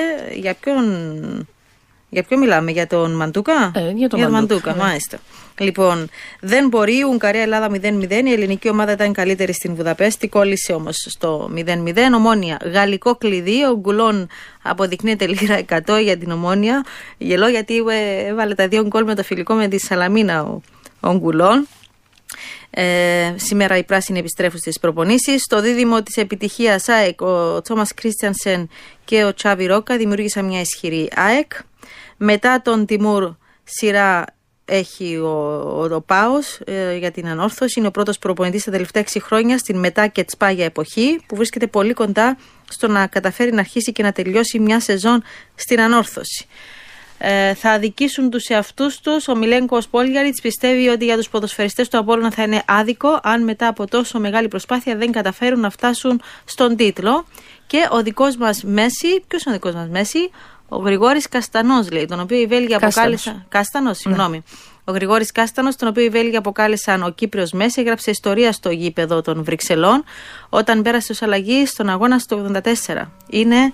[SPEAKER 5] για ποιον μιλάμε, για τον Μαντούκα?
[SPEAKER 15] Για τον
[SPEAKER 5] Μαντούκα, μάλιστα. Λοιπόν, δεν μπορεί, Ουγγαρία-Ελλάδα 0-0. Η ελληνική ομάδα ήταν καλύτερη στην Βουδαπέστη, κόλλησε όμως στο 0-0. Ομόνοια, γαλλικό κλειδί. Ο Γκουλόν αποδεικνύεται λίρα 100 για την Ομόνοια. Γελώ γιατί έβαλε τα 2 γκολ με το φιλικό με τη Σαλαμίνα ο Γκουλόν. Σήμερα οι πράσινοι επιστρέφουν στις προπονήσεις. Στο δίδυμο της επιτυχίας ΑΕΚ, ο Τόμας Κρίστιανσεν και ο Τσάβι Ρόκα δημιούργησαν μια ισχυρή ΑΕΚ. Μετά τον Τιμούρ, σειρά έχει ο Πάος για την ανόρθωση. Είναι ο πρώτος προπονητής τα τελευταία 6 χρόνια στην μετά και τσπάγια εποχή, που βρίσκεται πολύ κοντά στο να καταφέρει να αρχίσει και να τελειώσει μια σεζόν στην ανόρθωση. Θα αδικήσουν τους εαυτούς τους. Ο Μιλένκος Πόλγιαριτς πιστεύει ότι για τους ποδοσφαιριστές του Απόλλωνα θα είναι άδικο αν μετά από τόσο μεγάλη προσπάθεια δεν καταφέρουν να φτάσουν στον τίτλο. Και ο δικός μας Μέση, ποιος είναι ο δικός μας Μέση? Ο Γρηγόρης Καστανός, λέει, τον οποίο οι Βέλγοι αποκάλεσαν. Κάστανος, συγγνώμη. Ο Γρηγόρης Κάστανος, τον οποίο οι Βέλγοι αποκάλεσαν ο Κύπριος Μέση, έγραψε ιστορία στο γήπεδο των Βρυξελών όταν πέρασε ως αλλαγή στον αγώνα στο 84. Είναι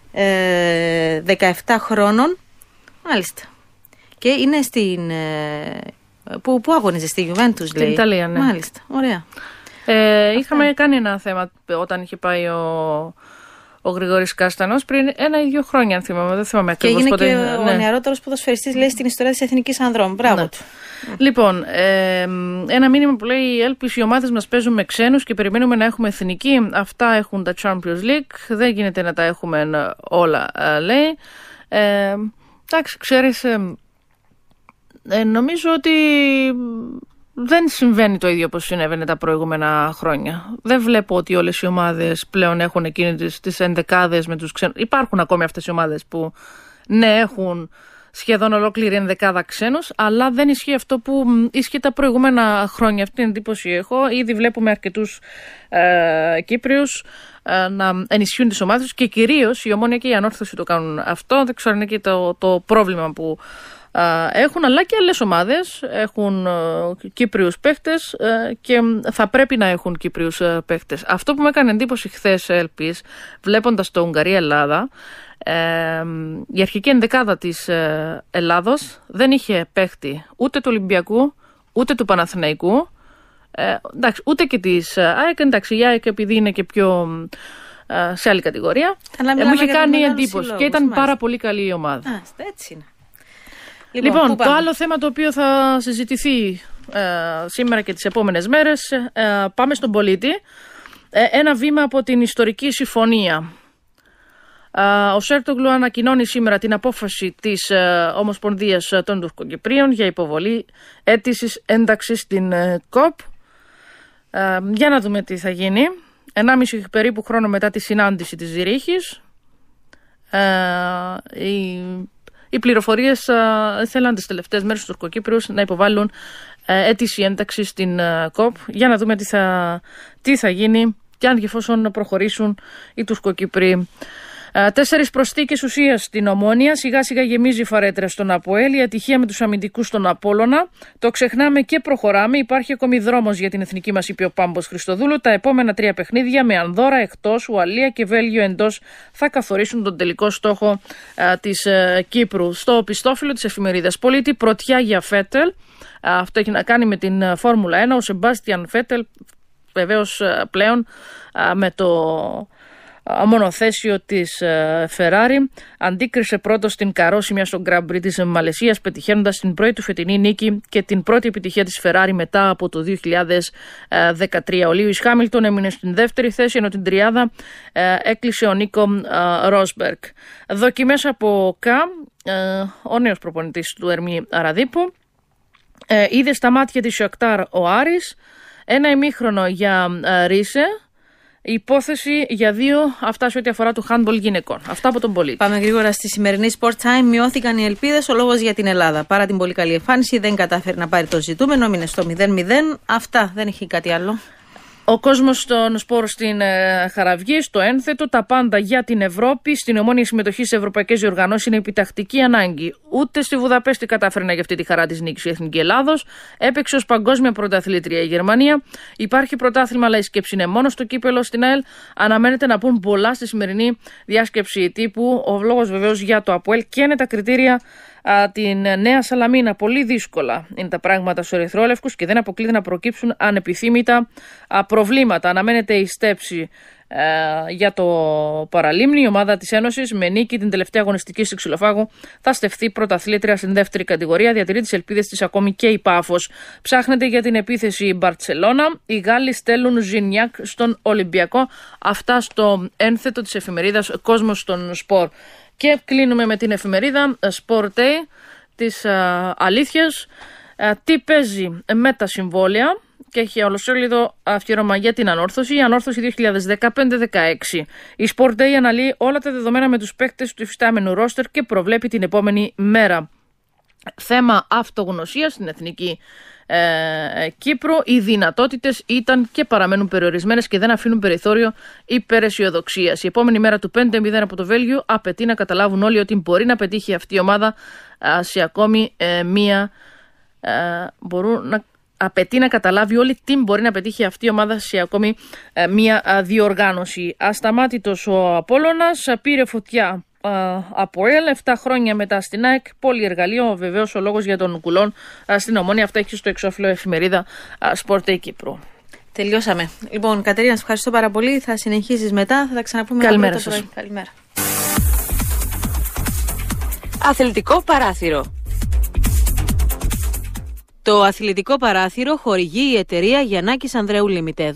[SPEAKER 5] 17 χρόνων. Μάλιστα. Και είναι στην. Που αγωνίζει στη Juventus, λέει.
[SPEAKER 15] Στην Ιταλία, ναι.
[SPEAKER 5] Μάλιστα. Ωραία.
[SPEAKER 15] Είχαμε κάνει ένα θέμα όταν είχε πάει ο Γρηγόρης Κάστανος πριν 1 ή 2 χρόνια, αν θυμάμαι. Δεν θυμάμαι ακριβώς πότε.
[SPEAKER 5] Και έγινε και ο νεαρότερος ποδοσφαιριστής, λέει, στην ιστορία της Εθνικής Ανδρών. Μπράβο του.
[SPEAKER 15] Λοιπόν, ένα μήνυμα που λέει: Έλπης, οι ομάδες μας παίζουν με ξένους και περιμένουμε να έχουμε εθνική. Αυτά έχουν τα Champions League. Δεν γίνεται να τα έχουμε όλα, λέει. Εντάξει, ξέρεις, νομίζω ότι δεν συμβαίνει το ίδιο όπως συνέβαινε τα προηγούμενα χρόνια. Δεν βλέπω ότι όλες οι ομάδες πλέον έχουν εκείνες τις ενδεκάδες με τους ξένους. Υπάρχουν ακόμη αυτές οι ομάδες που ναι, έχουν σχεδόν ολόκληρη ενδεκάδα ξένους, αλλά δεν ισχύει αυτό που ισχύει τα προηγούμενα χρόνια. Αυτή την εντύπωση έχω. Ήδη βλέπουμε αρκετούς Κύπριους να ενισχύουν τις ομάδες τους και κυρίως η Ομόνοια και η Ανόρθωση το κάνουν αυτό. Δεν ξέρω αν είναι και το πρόβλημα που έχουν, αλλά και άλλες ομάδες έχουν Κύπριους παίχτες και θα πρέπει να έχουν Κύπριους παίχτες. Αυτό που με έκανε εντύπωση χθες, Έλπης, βλέποντας το Ουγγαρία-Ελλάδα, η αρχική ενδεκάδα της Ελλάδος δεν είχε παίχτη ούτε του Ολυμπιακού ούτε του Παναθηναϊκού, εντάξει, ούτε και της ΑΕΚ. Εντάξει, η ΑΕΚ επειδή είναι και πιο σε άλλη κατηγορία, μου είχε κάνει εντύπωση και ήταν πάρα πολύ καλή η ομάδα.
[SPEAKER 5] Έτσι είναι.
[SPEAKER 15] Λοιπόν, το άλλο θέμα το οποίο θα συζητηθεί σήμερα και τις επόμενες μέρες, πάμε στον πολίτη. Ένα βήμα από την ιστορική συμφωνία. Ο Σέρτογλου ανακοινώνει σήμερα την απόφαση της Ομοσπονδίας των Τουρκοκυπρίων για υποβολή αίτησης ένταξης στην ΚΟΠ. Για να δούμε τι θα γίνει. 1,5 περίπου χρόνο μετά τη συνάντηση της Ζηρίχης, οι πληροφορίες θέλαν τις τελευταίες μέρες στους Τουρκοκύπριους να υποβάλουν αίτηση ένταξη στην ΚΟΠ, για να δούμε τι θα γίνει και αν και εφόσον προχωρήσουν οι Τουρκοκύπριοι. 4 προσθήκες ουσίας στην Ομόνοια. Σιγά σιγά γεμίζει η φαρέτρα στον ΑΠΟΕΛ. Η ατυχία με τους αμυντικούς στον Απόλλωνα. Το ξεχνάμε και προχωράμε. Υπάρχει ακόμη δρόμος για την εθνική μας, είπε ο Πάμπος Χριστοδούλου. Τα επόμενα 3 παιχνίδια με Ανδώρα εκτός, Ουαλία και Βέλγιο εντός θα καθορίσουν τον τελικό στόχο της Κύπρου. Στο οπιστόφυλλο της εφημερίδας Πολίτη, πρωτιά για Φέτελ. Αυτό έχει να κάνει με την Φόρμουλα 1. Ο Σεμπάστιαν Φέτελ, βεβαίως πλέον με το μονοθέσιο της Φεράρι, αντίκρισε πρώτος την καρόσημια στο Grand Prix της Μαλαισίας, πετυχαίνοντας την πρώτη του φετινή νίκη και την πρώτη επιτυχία της Φεράρι μετά από το 2013. Ο Λίουις Χάμιλτον έμεινε στην δεύτερη θέση, ενώ την τριάδα έκλεισε ο Νίκο Ρόσμπεργκ. Δοκιμές από ΚΑ, ο νέος προπονητής του Ερμή Αραδίπου. είδε στα μάτια της Σιακτάρ ο Άρης, ένα ημίχρονο για Ρίσε, υπόθεση για 2, αυτά σε ό,τι αφορά του handball γυναικών. Αυτά από τον Πολίτη.
[SPEAKER 5] Πάμε γρήγορα στη σημερινή Sport Time. Μειώθηκαν οι ελπίδες, ο λόγος για την Ελλάδα. Παρά την πολύ καλή εμφάνιση, δεν κατάφερε να πάρει το ζητούμενο, μείνε στο 0-0. Αυτά, δεν έχει κάτι άλλο.
[SPEAKER 15] Ο κόσμος των σπορ στην Χαραυγή, στο ένθετο, τα πάντα για την Ευρώπη. Στην Ομόνια συμμετοχή σε ευρωπαϊκές διοργανώσεις είναι επιτακτική ανάγκη. Ούτε στη Βουδαπέστη κατάφερε να γευτεί τη χαρά της νίκης η Εθνική Ελλάδος. Έπαιξε ως παγκόσμια πρωταθλήτρια η Γερμανία. Υπάρχει πρωτάθλημα, αλλά η σκέψη είναι μόνο στο κύπελο στην ΑΕΛ. Αναμένεται να πούν πολλά στη σημερινή διάσκεψη τύπου. Ο λόγος βεβαίως για το ΑΠΟΕΛ και είναι τα κριτήρια την Νέα Σαλαμίνα. Πολύ δύσκολα είναι τα πράγματα στους ερυθρόλευκους και δεν αποκλείται να προκύψουν ανεπιθύμητα προβλήματα. Αναμένεται η στέψη για το παραλίμνη. Η ομάδα της Ένωσης με νίκη την τελευταία αγωνιστική στη Ξυλοφάγου θα στεφθεί πρωταθλήτρια στην δεύτερη κατηγορία. Διατηρεί τις ελπίδες της ακόμη και η Πάφος. Ψάχνεται για την επίθεση η Μπαρτσελώνα. Οι Γάλλοι στέλνουν Ζινιάκ στον Ολυμπιακό. Αυτά στο ένθετο της εφημερίδας Κόσμος των Σπορ. Και κλείνουμε με την εφημερίδα Sport Day της αλήθειας. Τι παίζει με τα συμβόλαια και έχει ολοσέλιδο αφιέρωμα για την ανόρθωση. Η ανόρθωση 2015-16. Η Sport Day αναλύει όλα τα δεδομένα με τους παίκτες του υφιστάμενου ρόστερ και προβλέπει την επόμενη μέρα. Θέμα αυτογνωσίας στην Εθνική Κύπρου. Οι δυνατότητες ήταν και παραμένουν περιορισμένες και δεν αφήνουν περιθώριο υπεραισιοδοξίας. Η επόμενη μέρα του 5-0 από το Βέλγιο απαιτεί να καταλάβουν όλοι ότι μπορεί να πετύχει αυτή η ομάδα σε ακόμη μία. Απαιτεί να καταλάβει όλοι τι μπορεί να πετύχει αυτή η ομάδα σε ακόμη μία διοργάνωση. Ασταμάτητος ο Απόλλωνας, πήρε φωτιά από ΕΛ, 7 χρόνια μετά στην ΑΕΚ, πολυεργαλείο, βεβαίως ο λόγος για τον Κουλόν στην Ομόνια. Αυτά έχει στο εξώφυλλο εφημερίδα Sport Day Κύπρου.
[SPEAKER 5] Τελειώσαμε. Λοιπόν, Κατερίνα, σε ευχαριστώ πάρα πολύ. Θα συνεχίσεις μετά, θα τα ξαναπούμε.
[SPEAKER 15] Καλημέρα σας.
[SPEAKER 5] Καλημέρα.
[SPEAKER 3] Αθλητικό παράθυρο. Το αθλητικό παράθυρο χορηγεί η εταιρεία Γιαννάκης Ανδρέου Limited.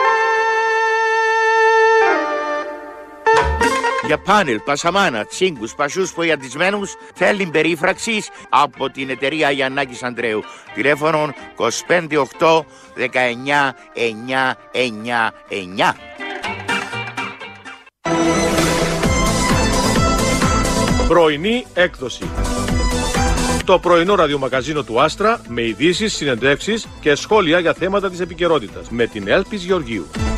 [SPEAKER 16] Για πάνελ, πασαμάνα, τσίγκους, πασούς φοιαντισμένους θέλει περίφραξης από την εταιρεία Γιαννάκης Ανδρέου. Τηλέφωνο 258 19 999.
[SPEAKER 4] Πρωινή έκδοση. Το πρωινό ραδιομαγαζίνο του Άστρα με ειδήσεις, συνεντεύξεις και σχόλια για θέματα της επικαιρότητας με την Έλπης Γεωργίου.